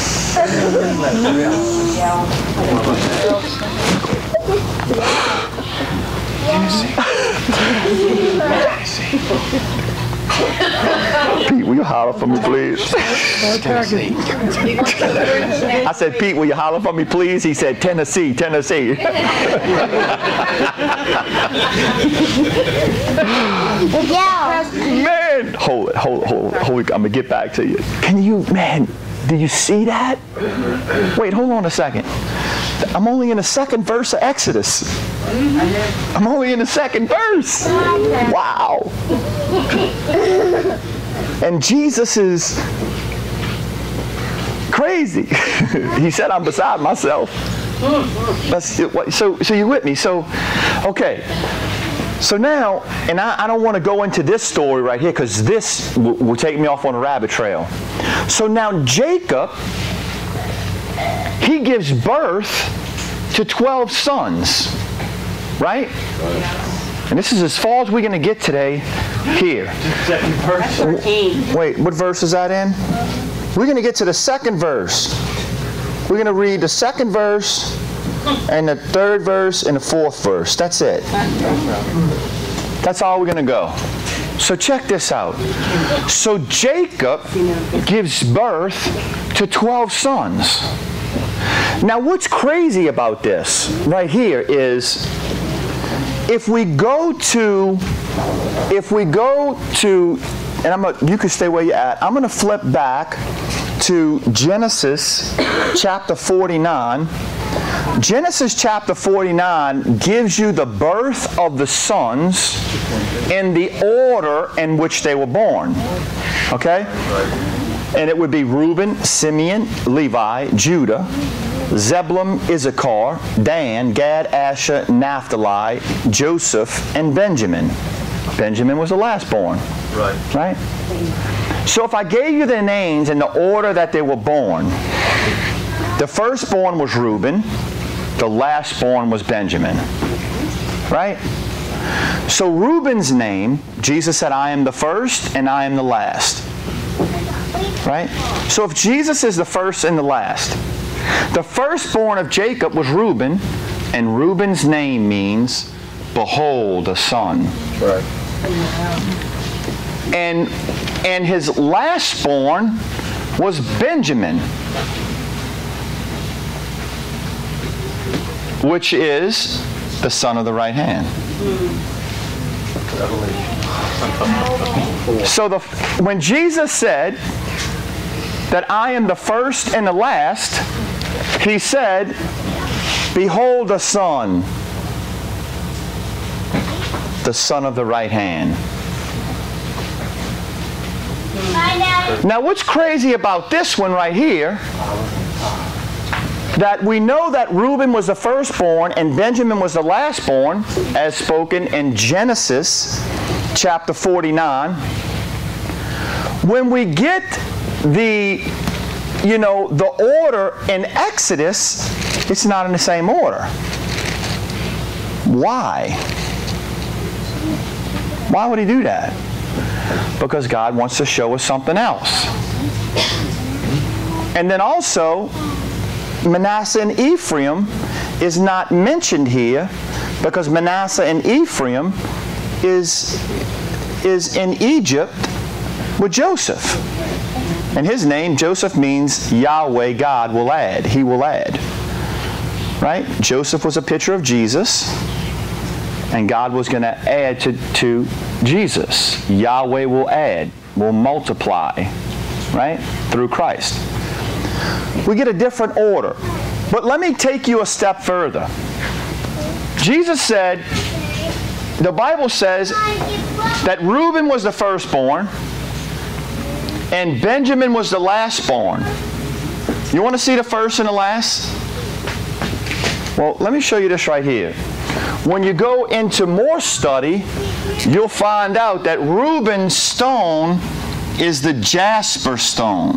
S1: Pete, will you holler for me, please? I said, Pete, will you holler for me, please? He said, Tennessee, Tennessee. Man, hold it, hold it, hold it, hold it. I'm going to get back to you. Can you, man, Do you see that? Wait, hold on a second. I'm only in the second verse of Exodus. I'm only in the second verse. Wow. And Jesus is crazy. He said, I'm beside myself. That's, so, so you with me? So, okay. So now, and I, I don't want to go into this story right here because this will, will take me off on a rabbit trail. So now Jacob, he gives birth to twelve sons, right? And this is as far as we're going to get today here.
S6: Second verse.
S1: Wait, what verse is that in? We're going to get to the second verse. We're going to read the second verse and the third verse and the fourth verse. That's it. That's all we're going to go. So check this out. So Jacob gives birth to twelve sons. Now what's crazy about this right here is if we go to, if we go to, and I'm a, you can stay where you're at. I'm going to flip back to Genesis chapter forty-nine. Genesis chapter forty-nine gives you the birth of the sons in the order in which they were born. Okay? And it would be Reuben, Simeon, Levi, Judah, Zebulun, Issachar, Dan, Gad, Asher, Naphtali, Joseph, and Benjamin. Benjamin was the last born.
S6: Right.
S1: Right? So if I gave you their names in the order that they were born, the firstborn was Reuben, the lastborn was Benjamin. Right? So Reuben's name, Jesus said, I am the first and I am the last. Right? So if Jesus is the first and the last, the firstborn of Jacob was Reuben, and Reuben's name means, behold, a son.
S6: Right.
S1: And, and his lastborn was Benjamin, which is the son of the right hand. So the, when Jesus said that I am the first and the last, he said, behold a son, the son of the right hand. Now what's crazy about this one right here, that we know that Reuben was the firstborn and Benjamin was the lastborn, as spoken in Genesis chapter forty-nine. When we get the, you know, the order in Exodus, it's not in the same order. Why? Why would he do that? Because God wants to show us something else. And then also, Manasseh and Ephraim is not mentioned here because Manasseh and Ephraim is, is in Egypt with Joseph. And his name, Joseph, means Yahweh, God will add. He will add. Right? Joseph was a picture of Jesus, and God was going to add to, to Jesus. Yahweh will add, will multiply, right? Through Christ. We get a different order. But let me take you a step further. Jesus said, the Bible says that Reuben was the firstborn and Benjamin was the lastborn. You want to see the first and the last? Well, let me show you this right here. When you go into more study, you'll find out that Reuben's stone is the jasper stone.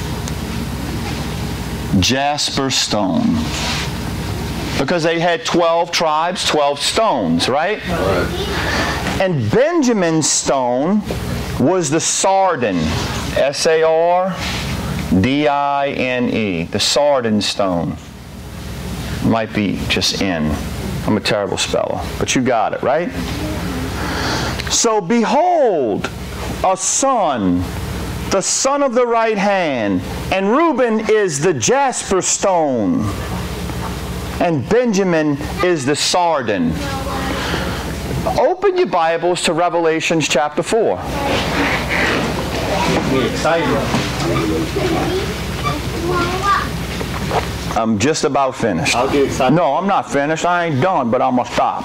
S1: Jasper stone. Because they had twelve tribes, twelve stones, right? Right. And Benjamin's stone was the sardine. S A R D I N E. The sardine stone. Might be just N. I'm a terrible speller. But you got it, right? So behold, a son, the son of the right hand. And Reuben is the jasper stone. And Benjamin is the sardine. Open your Bibles to Revelation chapter four.
S6: We're excited.
S1: I'm just about finished.
S8: I'll get excited.
S1: No, I'm not finished. I ain't done, but I'm going to stop.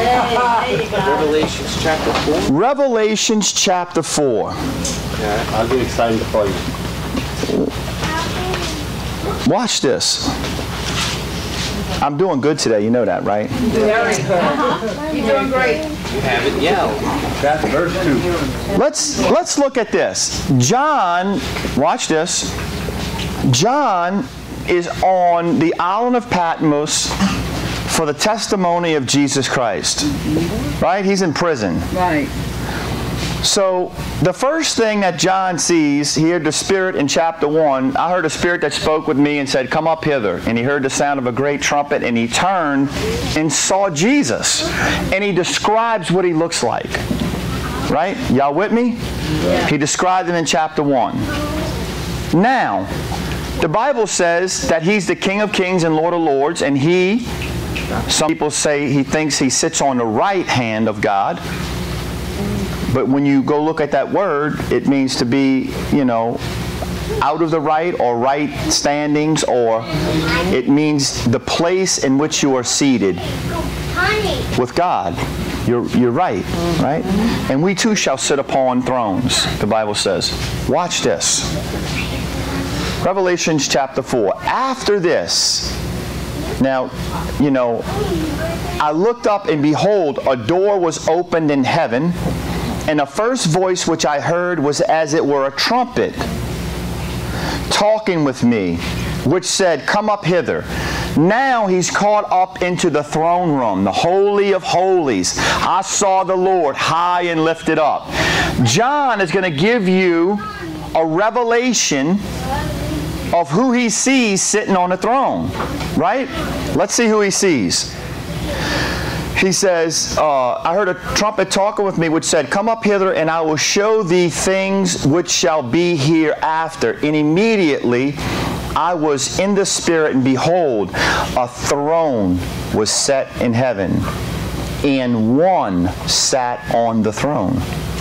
S8: Revelations chapter four.
S1: Revelations chapter four.
S8: Yeah, I'll get excited for you.
S1: Watch this. I'm doing good today. You know that, right?
S2: Very good. You're doing great.
S8: You haven't yelled.
S3: That's verse two.
S1: Let's let's look at this. John, watch this. John is on the island of Patmos for the testimony of Jesus Christ. Right? He's in prison.
S2: Right.
S1: So the first thing that John sees, he heard the Spirit in chapter one. I heard a Spirit that spoke with me and said, "Come up hither." And he heard the sound of a great trumpet, and he turned and saw Jesus. And he describes what he looks like. Right? Y'all with me? Yeah. He described him in chapter one. Now, the Bible says that he's the King of Kings and Lord of Lords, and he, some people say he thinks he sits on the right hand of God. But when you go look at that word, it means to be, you know, out of the right or right standings, or it means the place in which you are seated with God. You're, you're right, right? And we too shall sit upon thrones, the Bible says. Watch this. Revelation chapter four. After this, now, you know, I looked up and behold, a door was opened in heaven, and the first voice which I heard was as it were a trumpet, talking with me, which said, "Come up hither." Now he's caught up into the throne room, the Holy of Holies. I saw the Lord high and lifted up. John is going to give you a revelation of who he sees sitting on the throne, right? Let's see who he sees. He says, uh, I heard a trumpet talking with me, which said, "Come up hither, and I will show thee things which shall be hereafter." And immediately I was in the Spirit, and behold, a throne was set in heaven, and one sat on the throne.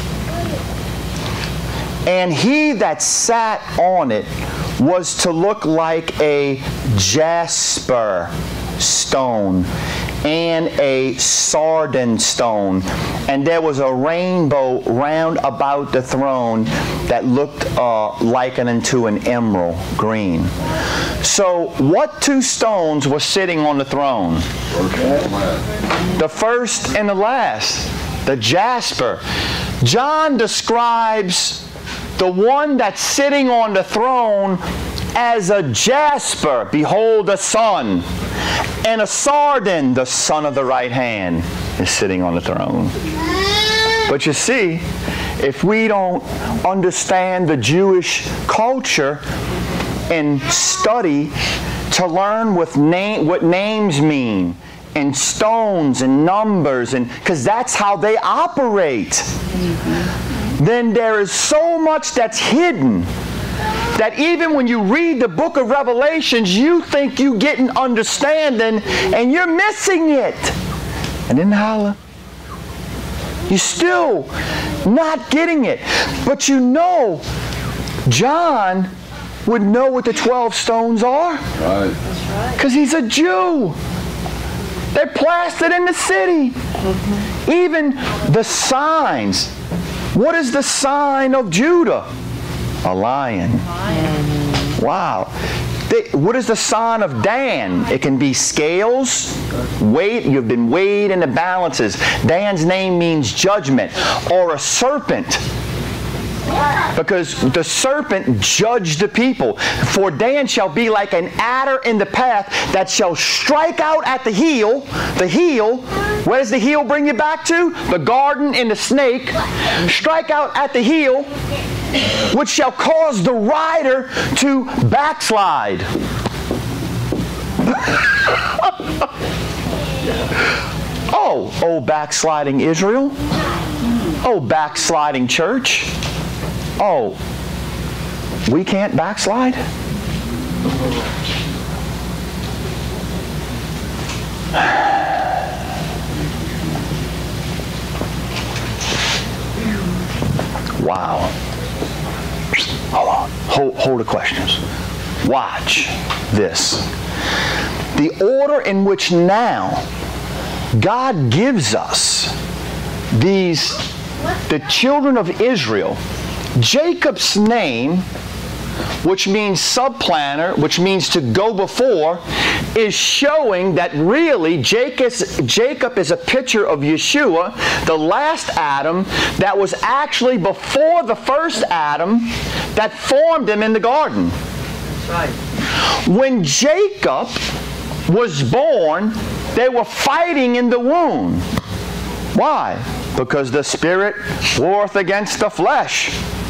S1: And he that sat on it was to look like a jasper stone and a sardine stone, and there was a rainbow round about the throne that looked uh, likened unto an emerald green. So what two stones were sitting on the throne? The first and the last, the jasper. John describes the one that's sitting on the throne as a jasper, behold, a sun, and a sardine, the son of the right hand, is sitting on the throne. But you see, if we don't understand the Jewish culture and study to learn what, name, what names mean, and stones and numbers, and because that's how they operate, mm-hmm. then there is so much that's hidden that even when you read the book of Revelations, you think you get an understanding and you're missing it. And then holla. You're still not getting it. But you know, John would know what the twelve stones are. Right. Because he's a Jew. They're plastered in the city. Mm-hmm. Even the signs. What is the sign of Judah? A lion. lion. Wow. They, what is the sign of Dan? It can be scales, weight. You've been weighed in the balances. Dan's name means judgment. Or a serpent. Because the serpent judged the people. For Dan shall be like an adder in the path that shall strike out at the heel. The heel, where does the heel bring you back to? The garden and the snake. Strike out at the heel, which shall cause the rider to backslide. Oh, oh backsliding Israel. Oh, backsliding church. Oh, we can't backslide? Wow. Hold on. Hold, hold the questions. Watch this. The order in which now God gives us these, the children of Israel, Jacob's name, which means subplanter, which means to go before, is showing that really Jacob, Jacob is a picture of Yeshua, the last Adam, that was actually before the first Adam that formed him in the garden.
S6: That's right.
S1: When Jacob was born, they were fighting in the womb. Why? Because the spirit warreth against the flesh.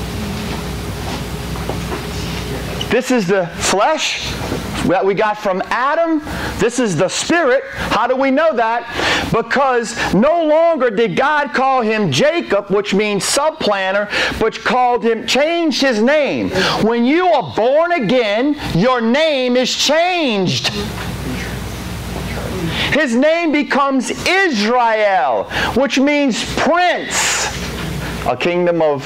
S1: This is the flesh that we got from Adam. This is the spirit. How do we know that? Because no longer did God call him Jacob, which means subplanter, but called him, changed his name. When you are born again, your name is changed. His name becomes Israel, which means prince. A kingdom of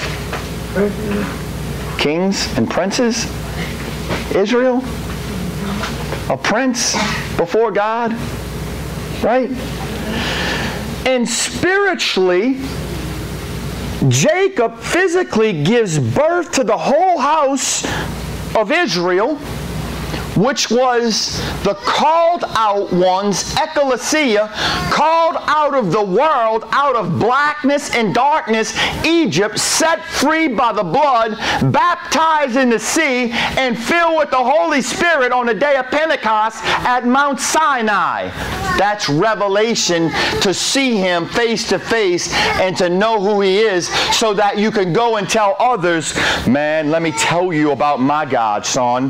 S1: kings and princes. Israel, a prince before God, right? And spiritually, Jacob physically gives birth to the whole house of Israel, which was the called out ones, ecclesia, called out of the world, out of blackness and darkness, Egypt, set free by the blood, baptized in the sea, and filled with the Holy Spirit on the day of Pentecost at Mount Sinai. That's revelation, to see him face to face and to know who he is, so that you can go and tell others, man, let me tell you about my God, son.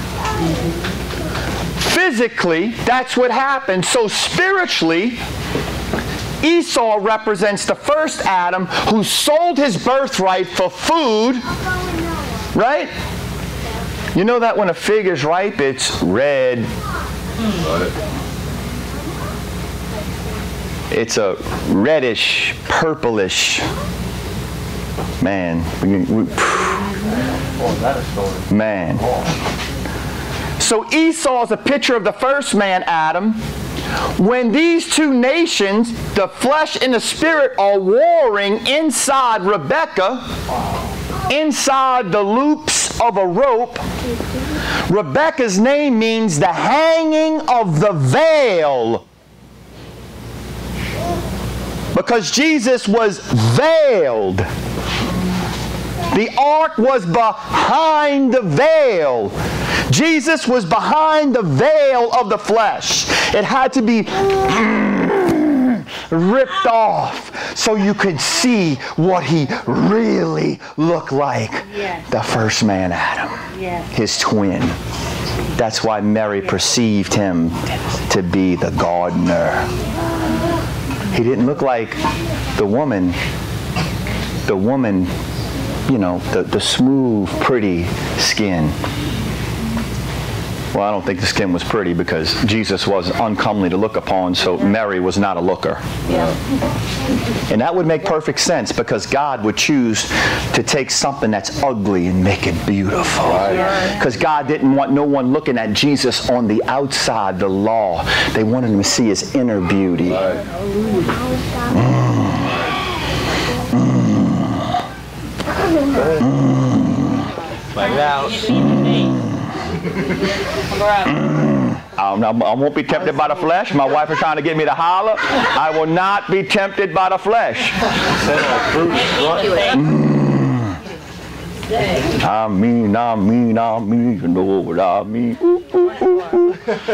S1: Physically, that's what happened. So spiritually, Esau represents the first Adam who sold his birthright for food, right? You know that when a fig is ripe, it's red. It's a reddish, purplish. Man. We, we, man. So Esau is a picture of the first man, Adam. When these two nations, the flesh and the spirit, are warring inside Rebekah, inside the loops of a rope, Rebekah's name means the hanging of the veil. Because Jesus was veiled. The ark was behind the veil. Jesus was behind the veil of the flesh. It had to be ripped off so you could see what he really looked like.
S4: Yes.
S1: The first man, Adam.
S4: Yes.
S1: His twin. That's why Mary perceived him to be the gardener. He didn't look like the woman, the woman, you know, the, the smooth, pretty skin. Well, I don't think the skin was pretty because Jesus was uncomely to look upon, so Mary was not a looker.
S4: Yeah.
S1: And that would make perfect sense because God would choose to take something that's ugly and make it beautiful. Because God didn't want no one looking at Jesus on the outside, the law. They wanted him to see his inner beauty. Mm. Mm.
S8: Like that.
S1: Mm. I, I won't be tempted by the flesh. My wife is trying to get me to holler. I will not be tempted by the flesh. Mm. I mean, I mean, I mean, you know what I mean. Ooh, ooh, ooh.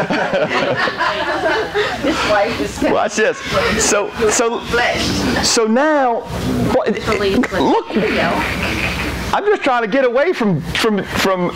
S1: Watch this. So, so, so now, look. I'm just trying to get away from from from.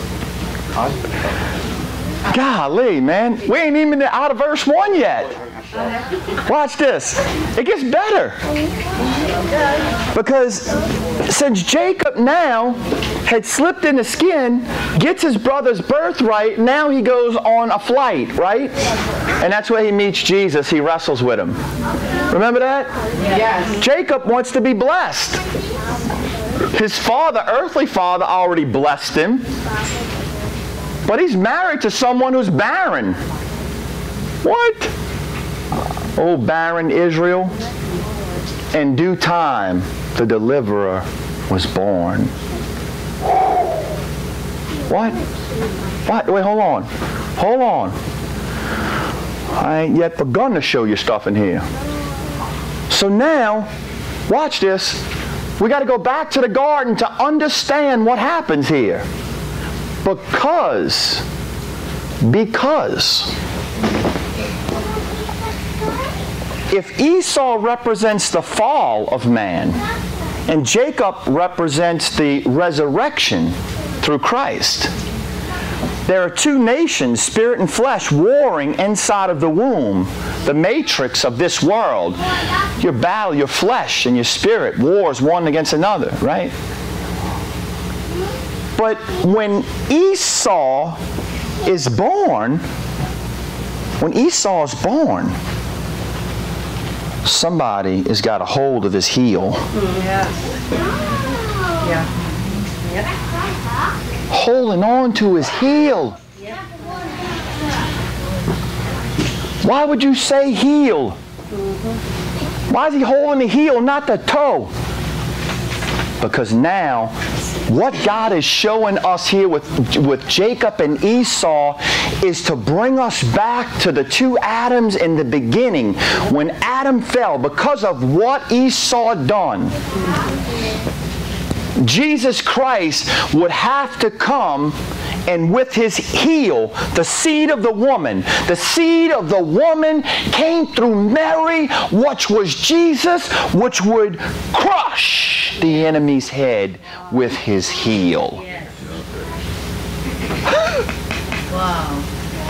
S1: Golly, man. We ain't even out of verse one yet. Watch this. It gets better. Because since Jacob now had slipped in the skin, gets his brother's birthright, now he goes on a flight, right? And that's where he meets Jesus. He wrestles with him. Remember that?
S2: Yes.
S1: Jacob wants to be blessed. His father, earthly father, already blessed him. But he's married to someone who's barren. What? Oh, barren Israel. In due time, the deliverer was born. What? What? Wait, hold on. Hold on. I ain't yet begun to show you stuff in here. So now, watch this. We got to go back to the garden to understand what happens here. Because, because, if Esau represents the fall of man, and Jacob represents the resurrection through Christ, there are two nations, spirit and flesh, warring inside of the womb, the matrix of this world. Your battle, your flesh and your spirit wars one against another, right? But when Esau is born, when Esau is born, somebody has got a hold of his heel.
S2: Yeah. Yeah. Yep.
S1: Holding on to his heel.
S2: Yep.
S1: Why would you say heel?
S2: Mm-hmm.
S1: Why is he holding the heel, not the toe? Because now, what God is showing us here with, with Jacob and Esau is to bring us back to the two Adams in the beginning. When Adam fell, because of what Esau done, Jesus Christ would have to come, and with his heel, the seed of the woman, the seed of the woman came through Mary, which was Jesus, which would crush the enemy's head with his heel.
S4: Yes. Wow.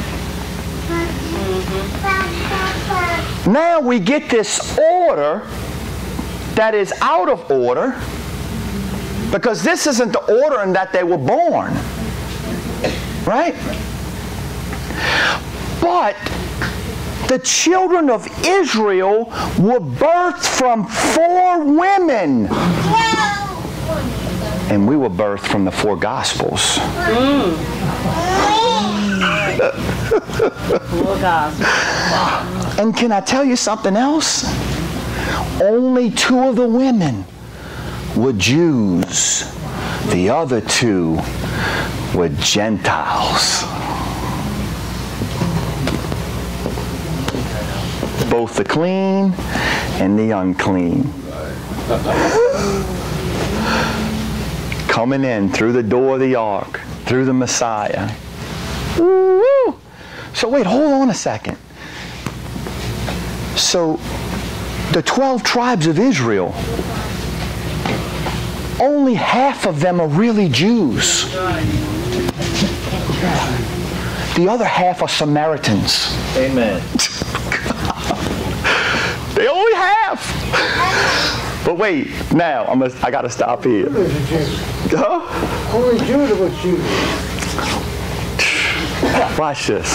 S1: Now we get this order that is out of order, because this isn't the order in that they were born. Right? But the children of Israel were birthed from four women. And we were birthed from the four Gospels.
S4: Mm. Four Gospels.
S1: And can I tell you something else? Only two of the women were Jews. The other two were Gentiles. Both the clean and the unclean. Coming in through the door of the ark, through the Messiah. Woo-woo. So wait, hold on a second. So the twelve tribes of Israel, only half of them are really Jews. The other half are Samaritans.
S9: Amen.
S1: They only half. But wait, now I'm gonna, I got to stop here. Huh?
S3: Only Judah was Jews.
S1: Watch this.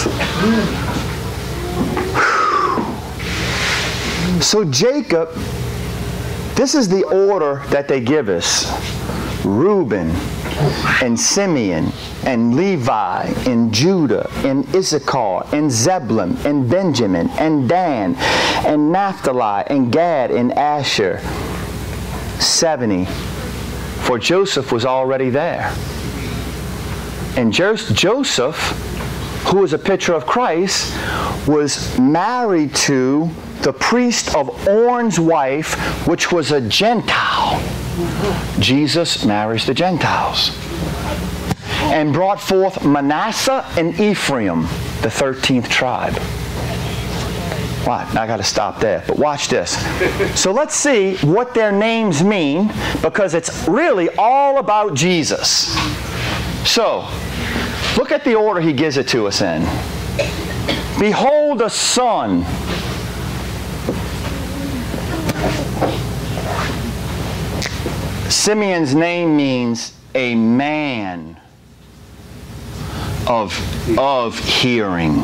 S1: So Jacob, this is the order that they give us. Reuben and Simeon and Levi and Judah and Issachar and Zebulun and Benjamin and Dan and Naphtali and Gad and Asher. seventy. For Joseph was already there. And Joseph, who is a picture of Christ, was married to the priest of Orn's wife, which was a Gentile. Jesus marries the Gentiles. And brought forth Manasseh and Ephraim, the thirteenth tribe. What? I got to stop there. But watch this. So let's see what their names mean, because it's really all about Jesus. So, look at the order he gives it to us in. Behold a son. Simeon's name means a man of, of hearing.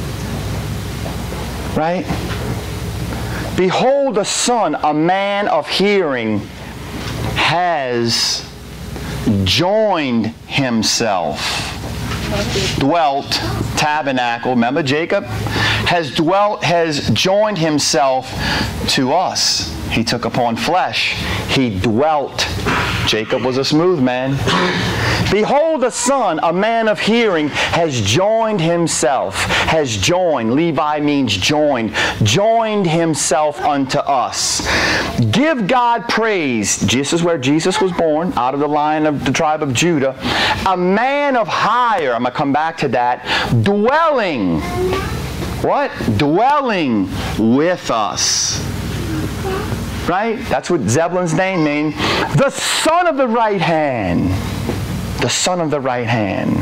S1: Right? Behold a son, a man of hearing, has joined himself dwelt, tabernacle, remember Jacob? Has dwelt, has joined himself to us. He took upon flesh. He dwelt. Jacob was a smooth man. Behold, a son, a man of hearing, has joined himself. Has joined. Levi means joined. Joined himself unto us. Give God praise. This is where Jesus was born, out of the line of the tribe of Judah. A man of higher, I'm going to come back to that, dwelling. What? Dwelling with us. Right? That's what Zebulun's name means. The son of the right hand. The son of the right hand.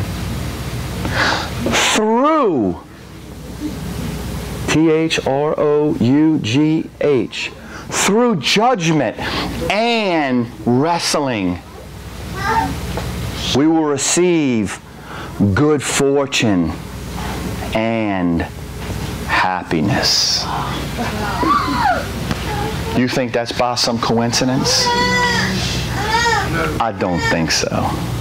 S1: Through. T H R O U G H. Through judgment and wrestling, we will receive good fortune and happiness. You think that's by some coincidence? I don't think so.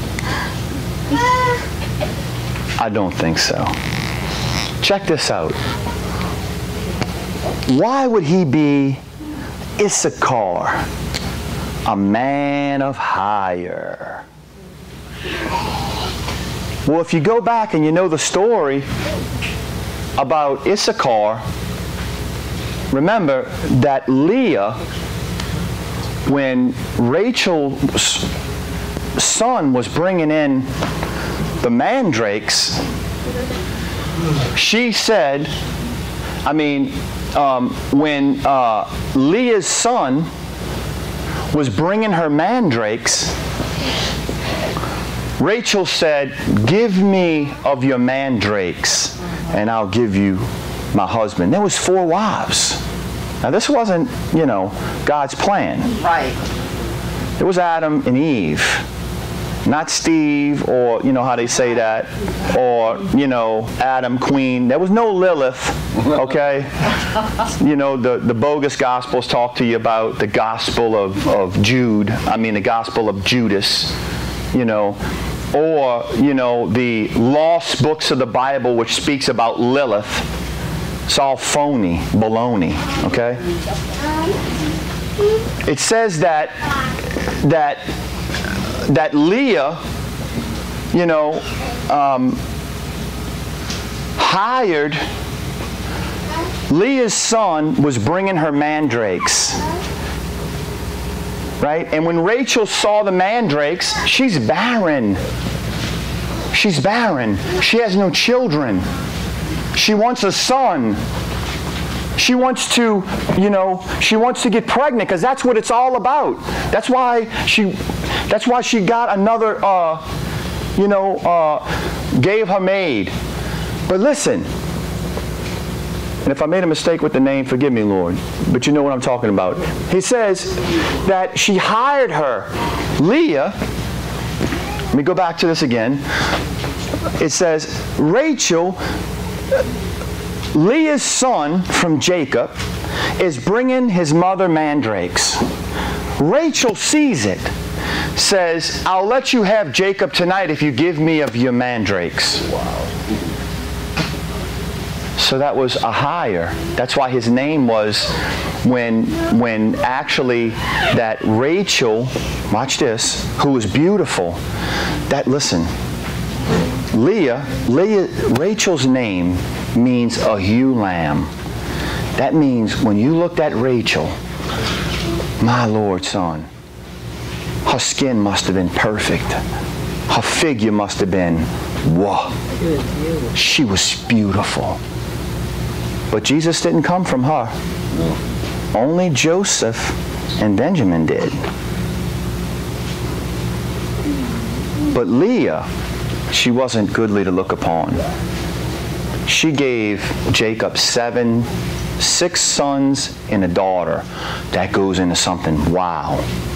S1: I don't think so. Check this out. Why would he be Issachar, a man of higher? Well, if you go back and you know the story about Issachar, remember that Leah, when Rachel's son was bringing in the mandrakes, she said, I mean, um, when uh, Leah's son was bringing her mandrakes, Rachel said, give me of your mandrakes and I'll give you my husband. There was four wives. Now this wasn't, you know, God's plan.
S4: Right.
S1: It was Adam and Eve. Not Steve, or, you know how they say that, or, you know, Adam, Queen. There was no Lilith, okay? You know, the, the bogus Gospels talk to you about the Gospel of, of Jude, I mean the Gospel of Judas, you know, or, you know, the lost books of the Bible which speaks about Lilith. It's all phony, baloney, okay? It says that, that, that Leah, you know, um, hired, Leah's son was bringing her mandrakes, right? And when Rachel saw the mandrakes, she's barren. She's barren. She has no children. She wants a son. She wants to, you know, she wants to get pregnant because that's what it's all about. That's why she, that's why she got another, uh, you know, uh, gave her maid. But listen, and if I made a mistake with the name, forgive me, Lord, but you know what I'm talking about. He says that she hired her. Leah, let me go back to this again. It says, Rachel, Leah's son from Jacob, is bringing his mother mandrakes. Rachel sees it, says, I'll let you have Jacob tonight if you give me of your mandrakes. Wow. So that was a hire. That's why his name was, when, when actually that Rachel, watch this, who was beautiful, that, listen, Leah, Leah, Rachel's name means a ewe lamb. That means when you looked at Rachel, my Lord, son, her skin must have been perfect. Her figure must have been, whoa. She was beautiful. But Jesus didn't come from her. Only Joseph and Benjamin did. But Leah, she wasn't goodly to look upon. She gave Jacob seven, six sons and a daughter. That goes into something, wow.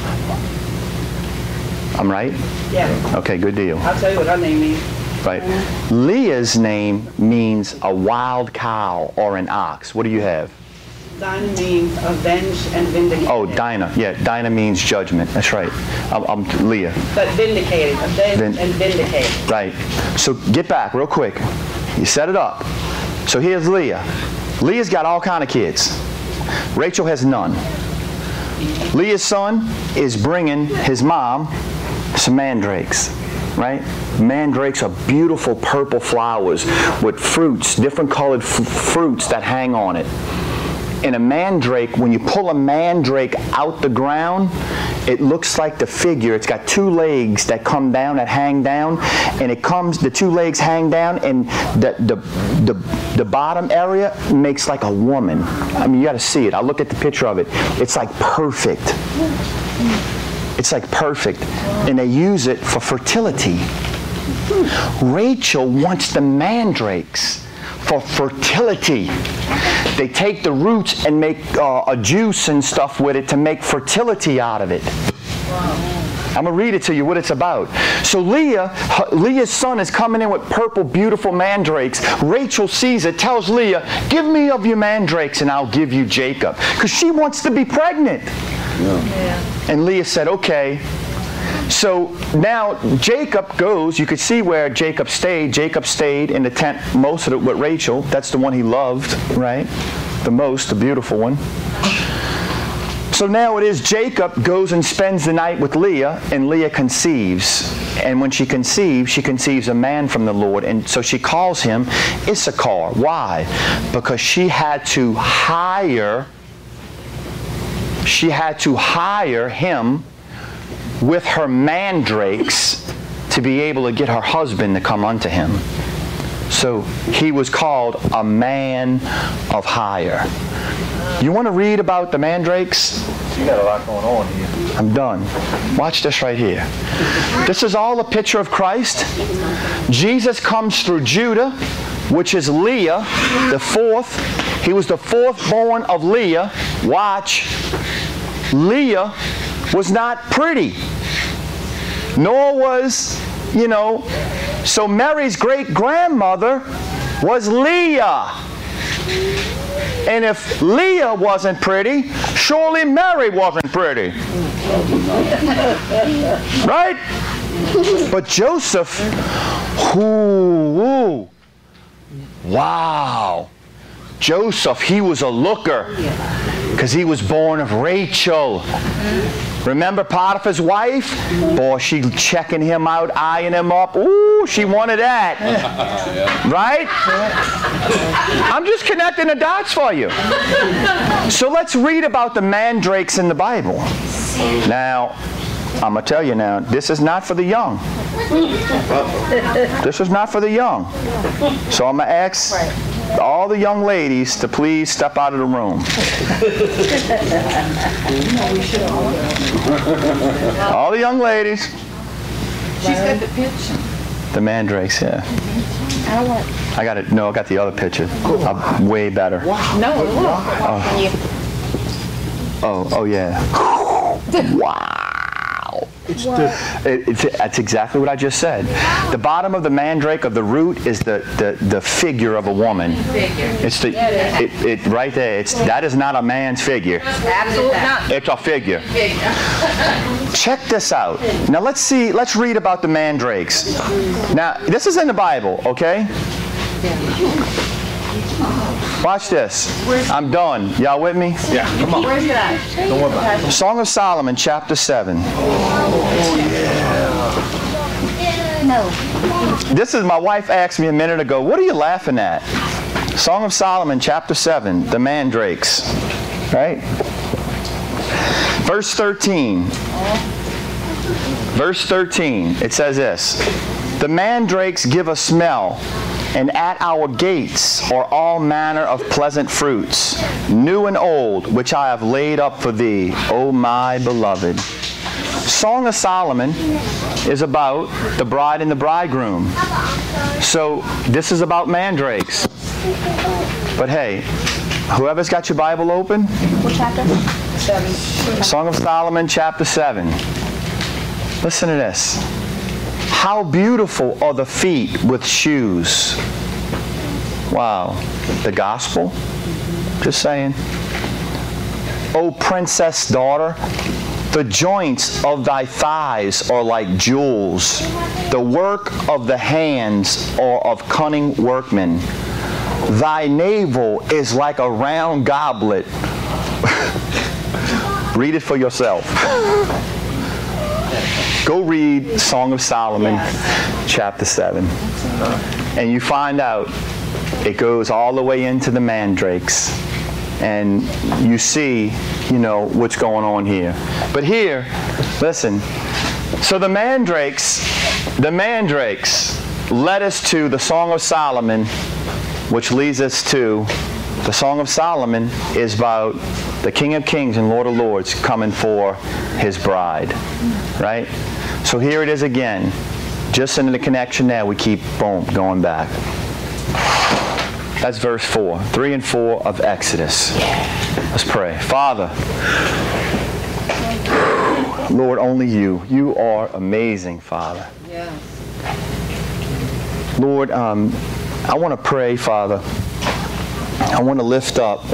S1: I'm right?
S6: Yeah.
S1: Okay, good deal.
S6: I'll tell you what her name means.
S1: Right. Leah's name means a wild cow or an ox. What do you have?
S6: Dinah means avenge and vindicate.
S1: Oh, Dinah. Yeah, Dinah means judgment. That's right. I'm, I'm Leah.
S6: But vindicated. Avenge
S1: Vin-
S6: and vindicated.
S1: Right. So get back real quick. You set it up. So here's Leah. Leah's got all kind of kids. Rachel has none. Leah's son is bringing his mom some mandrakes, right? Mandrakes are beautiful purple flowers with fruits, different colored f- fruits that hang on it. And a mandrake, when you pull a mandrake out the ground, it looks like the figure. It's got two legs that come down, that hang down, and it comes, the two legs hang down, and the the the, the bottom area makes like a woman. I mean, you got to see it. I look at the picture of it. It's like perfect. It's like perfect. And they use it for fertility. Rachel wants the mandrakes for fertility. They take the roots and make uh, a juice and stuff with it to make fertility out of it. I'm going to read it to you what it's about. So Leah, her, Leah's son is coming in with purple, beautiful mandrakes. Rachel sees it, tells Leah, give me of your mandrakes and I'll give you Jacob. Because she wants to be pregnant. Yeah. And Leah said, okay. So now Jacob goes, you could see where Jacob stayed. Jacob stayed in the tent most of it with Rachel. That's the one he loved, right? The most, the beautiful one. So now it is Jacob goes and spends the night with Leah, and Leah conceives. And when she conceives, she conceives a man from the Lord. And so she calls him Issachar. Why? Because she had to hire, she had to hire him with her mandrakes to be able to get her husband to come unto him. So he was called a man of hire. You want to read about the mandrakes?
S9: You got a lot going on here.
S1: I'm done. Watch this right here. This is all a picture of Christ. Jesus comes through Judah, which is Leah, the fourth. He was the fourth born of Leah. Watch. Leah was not pretty, nor was, you know, so Mary's great-grandmother was Leah. And if Leah wasn't pretty, surely Mary wasn't pretty. Right? But Joseph, ooh, wow. Joseph, he was a looker because he was born of Rachel. Remember Potiphar's wife? Boy, she checking him out, eyeing him up. Ooh, she wanted that. Right? I'm just connecting the dots for you. So let's read about the mandrakes in the Bible. Now, I'm going to tell you now, this is not for the young. This is not for the young. So I'm going to ask all the young ladies to please step out of the room. All the young ladies.
S2: She's got the picture.
S1: The mandrakes, yeah.
S7: I want.
S1: I got it. No, I got the other picture. I'm way better.
S2: No,
S1: Oh, oh, oh yeah. Wow.
S3: It's
S7: What?
S3: the,
S1: It, it's, that's exactly what I just said. The bottom of the mandrake of the root is the, the, the figure of a woman.
S2: figure.
S1: It's the it, it right there. It's that is not a man's figure.
S2: Absolutely not.
S1: It's a figure.
S2: Figure.
S1: Check this out. Now let's see. Let's read about the mandrakes. Now this is in the Bible, okay? Watch this. I'm done. Y'all with me?
S9: Yeah, come on.
S2: Where's that?
S9: Don't worry about it.
S1: Song of Solomon, chapter seven.
S7: No.
S1: This is my wife asked me a minute ago, what are you laughing at? Song of Solomon, chapter seven, the mandrakes. Right? Verse thirteen. Verse thirteen, it says this. The mandrakes give a smell, and at our gates are all manner of pleasant fruits, new and old, which I have laid up for thee, O my beloved. Song of Solomon is about the bride and the bridegroom. So this is about mandrakes. But hey, whoever's got your Bible open,
S7: What chapter?
S1: Song of Solomon, chapter seven. Listen to this. How beautiful are the feet with shoes. Wow. The gospel? Just saying. O princess daughter, the joints of thy thighs are like jewels. The work of the hands are of cunning workmen. Thy navel is like a round goblet. Read it for yourself. Go read Song of Solomon, yes. chapter seven. And you find out it goes all the way into the mandrakes. And you see, you know, what's going on here. But here, listen. So the mandrakes, the mandrakes led us to the Song of Solomon, which leads us to the Song of Solomon is about the King of Kings and Lord of Lords coming for his bride. Right? So here it is again. Just in the connection there, we keep, boom, going back. That's verse four. Three and four of Exodus. Let's pray. Father, Lord, only you. You are amazing, Father.
S2: Yes.
S1: Lord, um, I want to pray, Father. I want to lift up,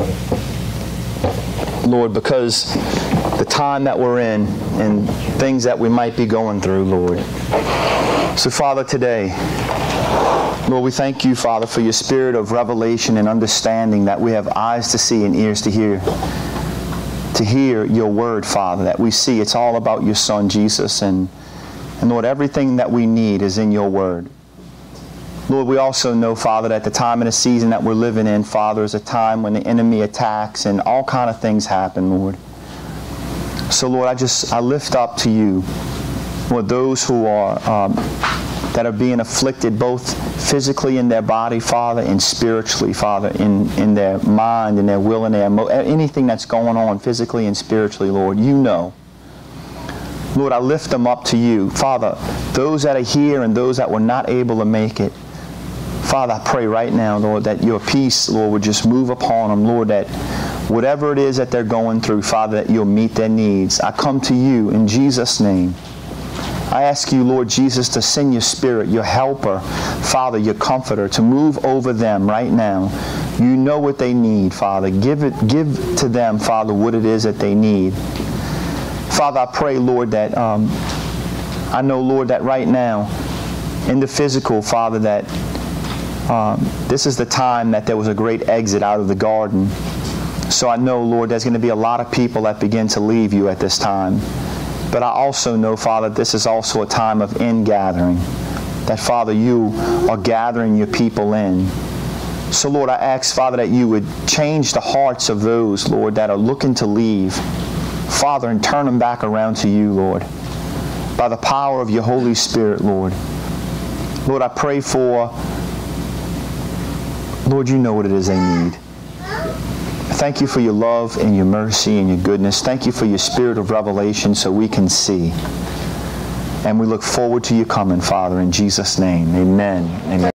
S1: Lord, because the time that we're in and things that we might be going through, Lord. So, Father, today, Lord, we thank you, Father, for your spirit of revelation and understanding that we have eyes to see and ears to hear. To hear your word, Father, that we see it's all about your Son, Jesus. And, and Lord, everything that we need is in your word. Lord, we also know, Father, that the time and the season that we're living in, Father, is a time when the enemy attacks and all kind of things happen, Lord. So, Lord, I just, I lift up to you, Lord, those who are, um, that are being afflicted both physically in their body, Father, and spiritually, Father, in, in their mind, in their will, and their emo- anything that's going on physically and spiritually, Lord, you know. Lord, I lift them up to you. Father, those that are here and those that were not able to make it, Father, I pray right now, Lord, that your peace, Lord, would just move upon them, Lord, that whatever it is that they're going through, Father, that you'll meet their needs. I come to you in Jesus' name. I ask you, Lord Jesus, to send your Spirit, your helper, Father, your comforter, to move over them right now. You know what they need, Father. Give it, give to them, Father, what it is that they need. Father, I pray, Lord, that um, I know, Lord, that right now, in the physical, Father, that um, this is the time that there was a great exit out of the garden. So I know, Lord, there's going to be a lot of people that begin to leave you at this time. But I also know, Father, this is also a time of ingathering. That, Father, you are gathering your people in. So, Lord, I ask, Father, that you would change the hearts of those, Lord, that are looking to leave. Father, and turn them back around to you, Lord, by the power of your Holy Spirit, Lord. Lord, I pray for, Lord, you know what it is they need. Thank you for your love and your mercy and your goodness. Thank you for your spirit of revelation so we can see. And we look forward to you coming, Father, in Jesus' name. Amen. Amen.